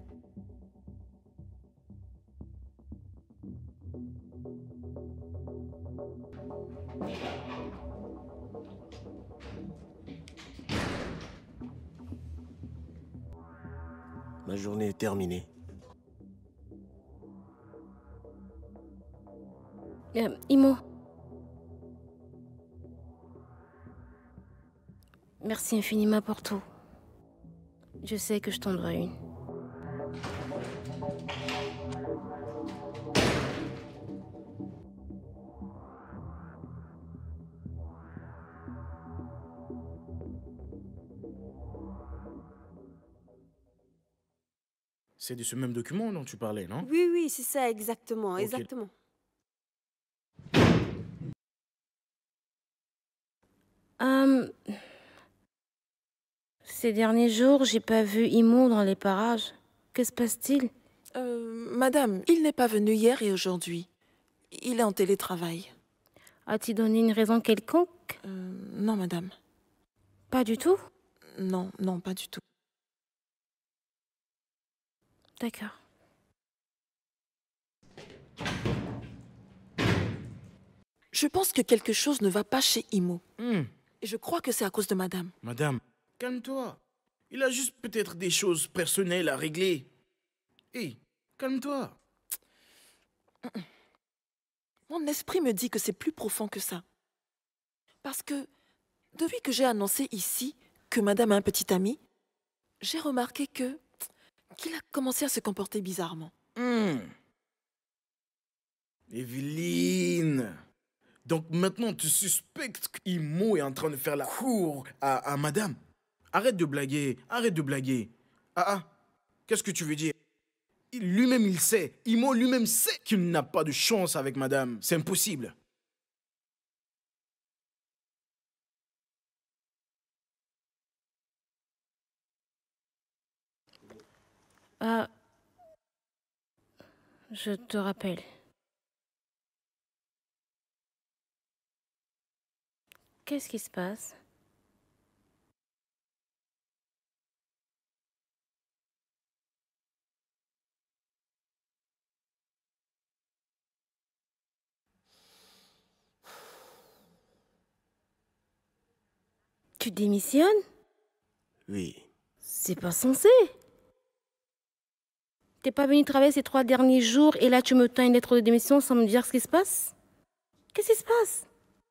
Ma journée est terminée. Euh, Imo. Merci infiniment pour tout. Je sais que je t'en dois une. C'est de ce même document dont tu parlais, non? Oui, oui, c'est ça, exactement, Ok. exactement. Euh, Ces derniers jours, j'ai pas vu Imo dans les parages. Que se passe-t-il? Euh, madame, il n'est pas venu hier et aujourd'hui. Il est en télétravail. As-tu donné une raison quelconque? Euh, non, madame. Pas du tout? Non, non, pas du tout. D'accord. Je pense que quelque chose ne va pas chez Imo. Hmm. Et je crois que c'est à cause de madame. Madame, calme-toi. Il a juste peut-être des choses personnelles à régler. Hé, calme-toi. Mon esprit me dit que c'est plus profond que ça. Parce que depuis que j'ai annoncé ici que madame a un petit ami, j'ai remarqué que qu'il a commencé à se comporter bizarrement. Hmm. Evelyne. Donc maintenant, tu suspectes qu'Imo est en train de faire la cour à, à madame. Arrête de blaguer, arrête de blaguer. Ah ah, qu'est-ce que tu veux dire? Il- Lui-même, il sait. Imo lui-même sait qu'il n'a pas de chance avec madame. C'est impossible. Ah, je te rappelle. Qu'est-ce qui se passe? Tu démissionnes? Oui. C'est pas censé. T'es pas venu travailler ces trois derniers jours et là tu me tends une lettre de démission sans me dire ce qui se passe? Qu'est-ce qui se passe?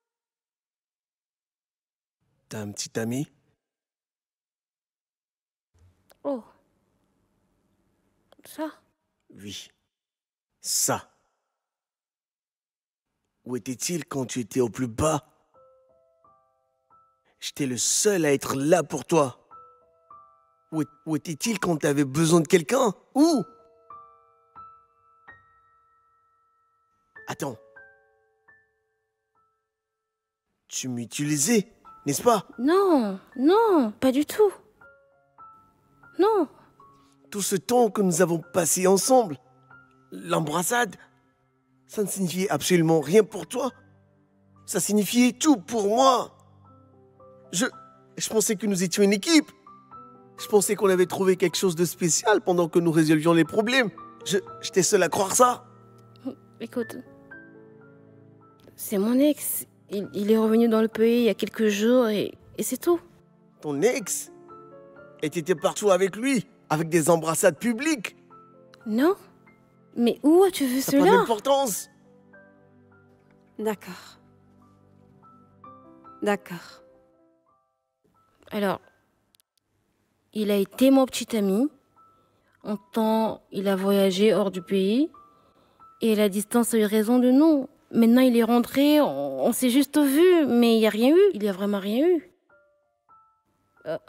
T'as un petit ami? Oh. Ça? Oui. Ça. Où était-il quand tu étais au plus bas? J'étais le seul à être là pour toi. Où, est- où était-il quand t'avais besoin de quelqu'un? Où? Attends. Tu m'utilisais, n'est-ce pas? Non, non, pas du tout. Non. Tout ce temps que nous avons passé ensemble, l'embrassade, ça ne signifiait absolument rien pour toi. Ça signifiait tout pour moi. Je, je pensais que nous étions une équipe. Je pensais qu'on avait trouvé quelque chose de spécial pendant que nous résolvions les problèmes. Je, j'étais seul à croire ça. Écoute, c'est mon ex. Il, il est revenu dans le pays il y a quelques jours et, et c'est tout. Ton ex? Et t'étais partout avec lui, avec des embrassades publiques. Non? Mais où as-tu vu Ça n'a cela? pas d'importance. D'accord. D'accord. Alors, Il a été mon petit ami. En temps, il a voyagé hors du pays. Et la distance a eu raison de nous. Maintenant, il est rentré, on, on s'est juste vu, mais il n'y a rien eu. Il n'y a vraiment rien eu. Euh...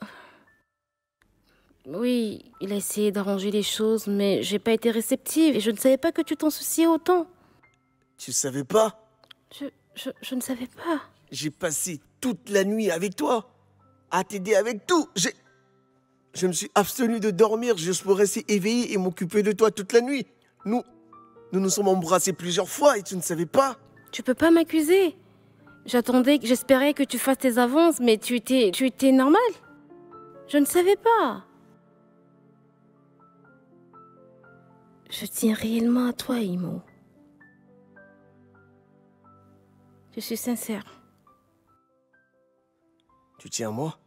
Oui, il a essayé d'arranger les choses, mais j'ai pas été réceptive et je ne savais pas que tu t'en souciais autant. Tu savais pas? Je, je, je ne savais pas. J'ai passé toute la nuit avec toi, à t'aider avec tout. J'ai... Je me suis abstenu de dormir juste pour rester éveillé et m'occuper de toi toute la nuit. Nous, nous nous sommes embrassés plusieurs fois et tu ne savais pas. Tu peux pas m'accuser. J'attendais, j'espérais que tu fasses tes avances, mais tu étais, tu étais normal. Je ne savais pas. Je tiens réellement à toi, Imo. Je suis sincère. Tu tiens à moi?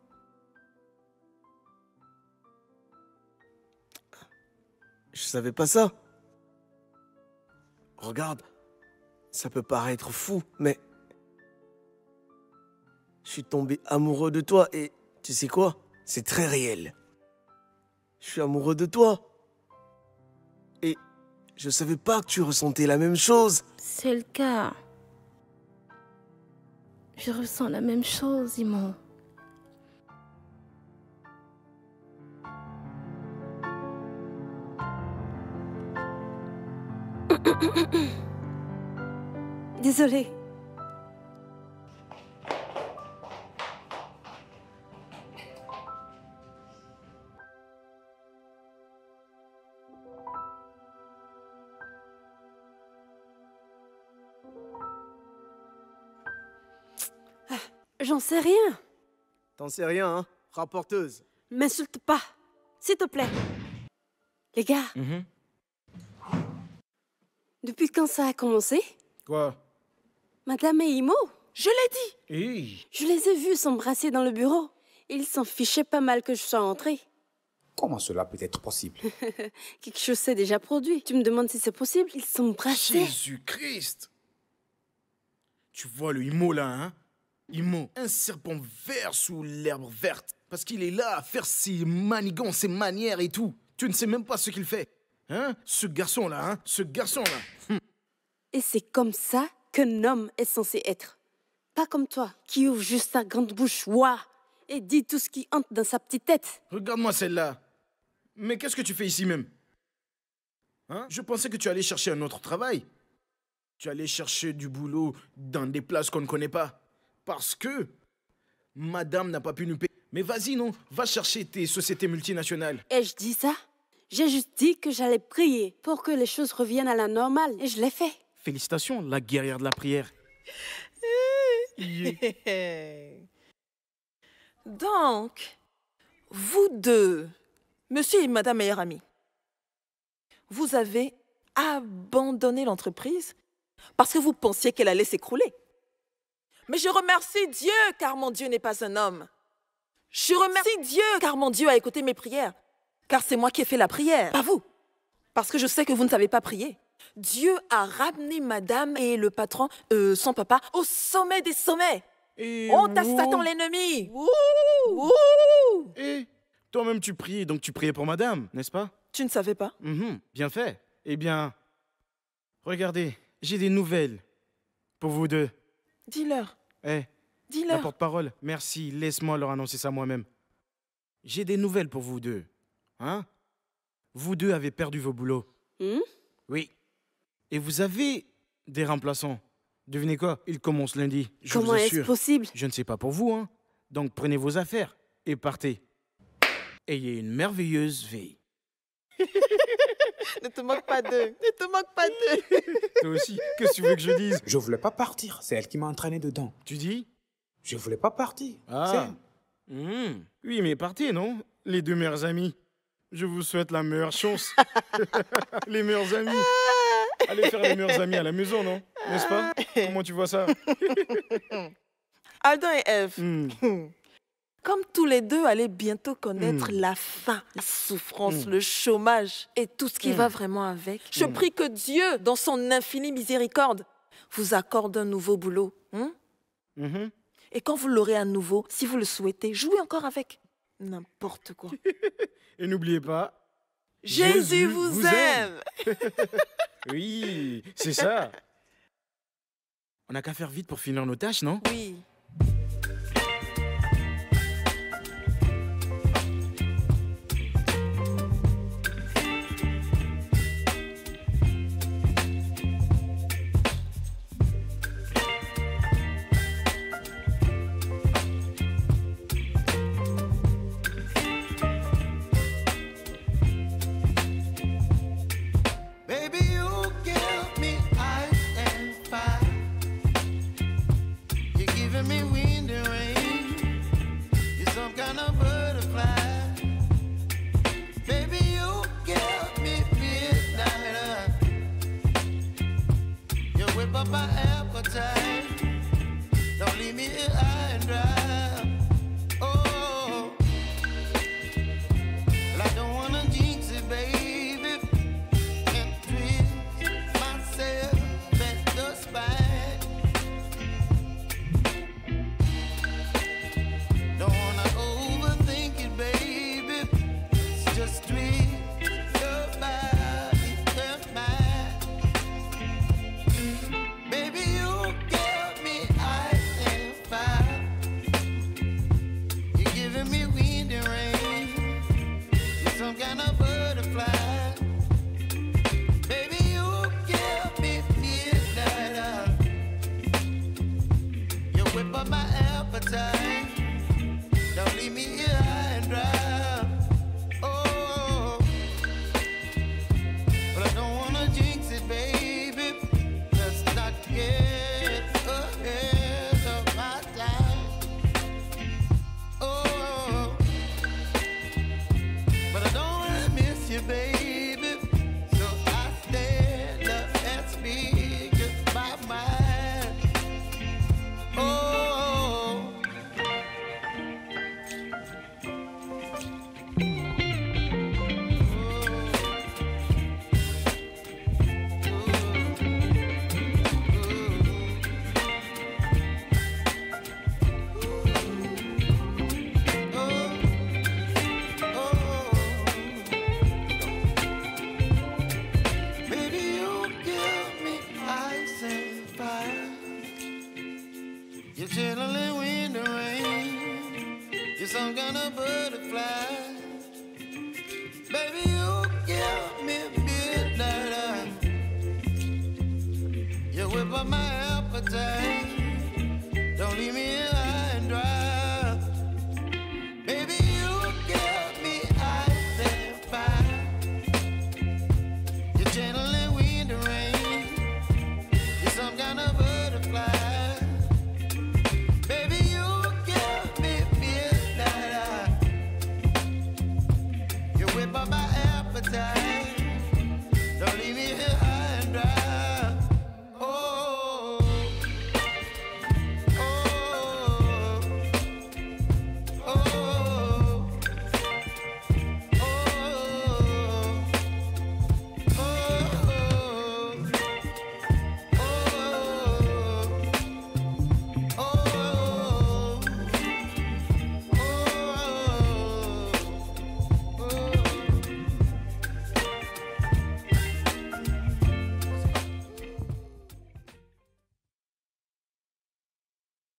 Je savais pas ça. Regarde, ça peut paraître fou, mais je suis tombé amoureux de toi et tu sais quoi? C'est très réel. Je suis amoureux de toi. Et je savais pas que tu ressentais la même chose. C'est le cas. Je ressens la même chose, Imo. Désolée. Ah, j'en sais rien. T'en sais rien, hein, rapporteuse? M'insulte pas, s'il te plaît. Les gars, Mhm. depuis quand ça a commencé? Quoi? Madame et Imo, je l'ai dit. Hey. Je les ai vus s'embrasser dans le bureau. Ils s'en fichaient pas mal que je sois entrée. Comment cela peut être possible? Quelque chose s'est déjà produit. Tu me demandes si c'est possible? Ils s'embrassaient. Jésus-Christ! Tu vois le Imo là, hein? Imo, un serpent vert sous l'herbe verte. Parce qu'il est là à faire ses manigances, ses manières et tout. Tu ne sais même pas ce qu'il fait. Hein? Ce garçon-là, hein? Ce garçon-là. Hum. Et c'est comme ça qu'un homme est censé être. Pas comme toi, qui ouvre juste sa grande bouche, ouah, et dit tout ce qui entre dans sa petite tête. Regarde-moi celle-là. Mais qu'est-ce que tu fais ici même? Hein? Je pensais que tu allais chercher un autre travail. Tu allais chercher du boulot dans des places qu'on ne connaît pas. Parce que madame n'a pas pu nous payer. Mais vas-y, non, va chercher tes sociétés multinationales. Et je dis ça? J'ai juste dit que j'allais prier pour que les choses reviennent à la normale, et je l'ai fait. Félicitations, la guerrière de la prière. Donc, vous deux, monsieur et madame meilleur ami, vous avez abandonné l'entreprise parce que vous pensiez qu'elle allait s'écrouler. Mais je remercie Dieu car mon Dieu n'est pas un homme. Je remercie Dieu car mon Dieu a écouté mes prières. Car c'est moi qui ai fait la prière, pas vous. Parce que je sais que vous ne savez pas prier. Dieu a ramené madame et le patron, euh, son papa, au sommet des sommets. Et Honte à wow. Satan l'ennemi. Wouh, wouh. Et toi-même tu priais, donc tu priais pour madame, n'est-ce pas? Tu ne savais pas? Mhm, bien fait. Eh bien, regardez, j'ai des nouvelles pour vous deux. Dis-leur. Eh, Dis-leur. la porte-parole, merci, laisse-moi leur annoncer ça moi-même. J'ai des nouvelles pour vous deux. Hein? Vous deux avez perdu vos boulots. Hmm? Oui. Et vous avez des remplaçants. Devinez quoi? Ils commencent lundi. Je Comment vous est-ce assure. possible? Je ne sais pas pour vous, hein. Donc prenez vos affaires et partez. Ayez une merveilleuse vie. Ne te moque pas d'eux. Ne te moque pas d'eux. Toi aussi, qu'est-ce que tu veux que je dise? Je voulais pas partir, c'est elle qui m'a entraîné dedans. Tu dis? Je voulais pas partir. Ah. Mmh. Oui, mais partez, non? Les deux meilleurs amis. Je vous souhaite la meilleure chance. Les meilleurs amis. Allez faire les meilleurs amis à la maison, non? N'est-ce pas? Comment tu vois ça? Adam et Ève, Mmh. comme tous les deux allaient bientôt connaître Mm. la faim, la souffrance, Mm. le chômage et tout ce qui Mm. va vraiment avec, je Mm. prie que Dieu, dans son infinie miséricorde, vous accorde un nouveau boulot. Hein? Mhm. Et quand vous l'aurez à nouveau, si vous le souhaitez, jouez encore avec. N'importe quoi. Et n'oubliez pas... Jésus vous aime. Oui, c'est ça. On n'a qu'à faire vite pour finir nos tâches, non? Oui. Don't leave me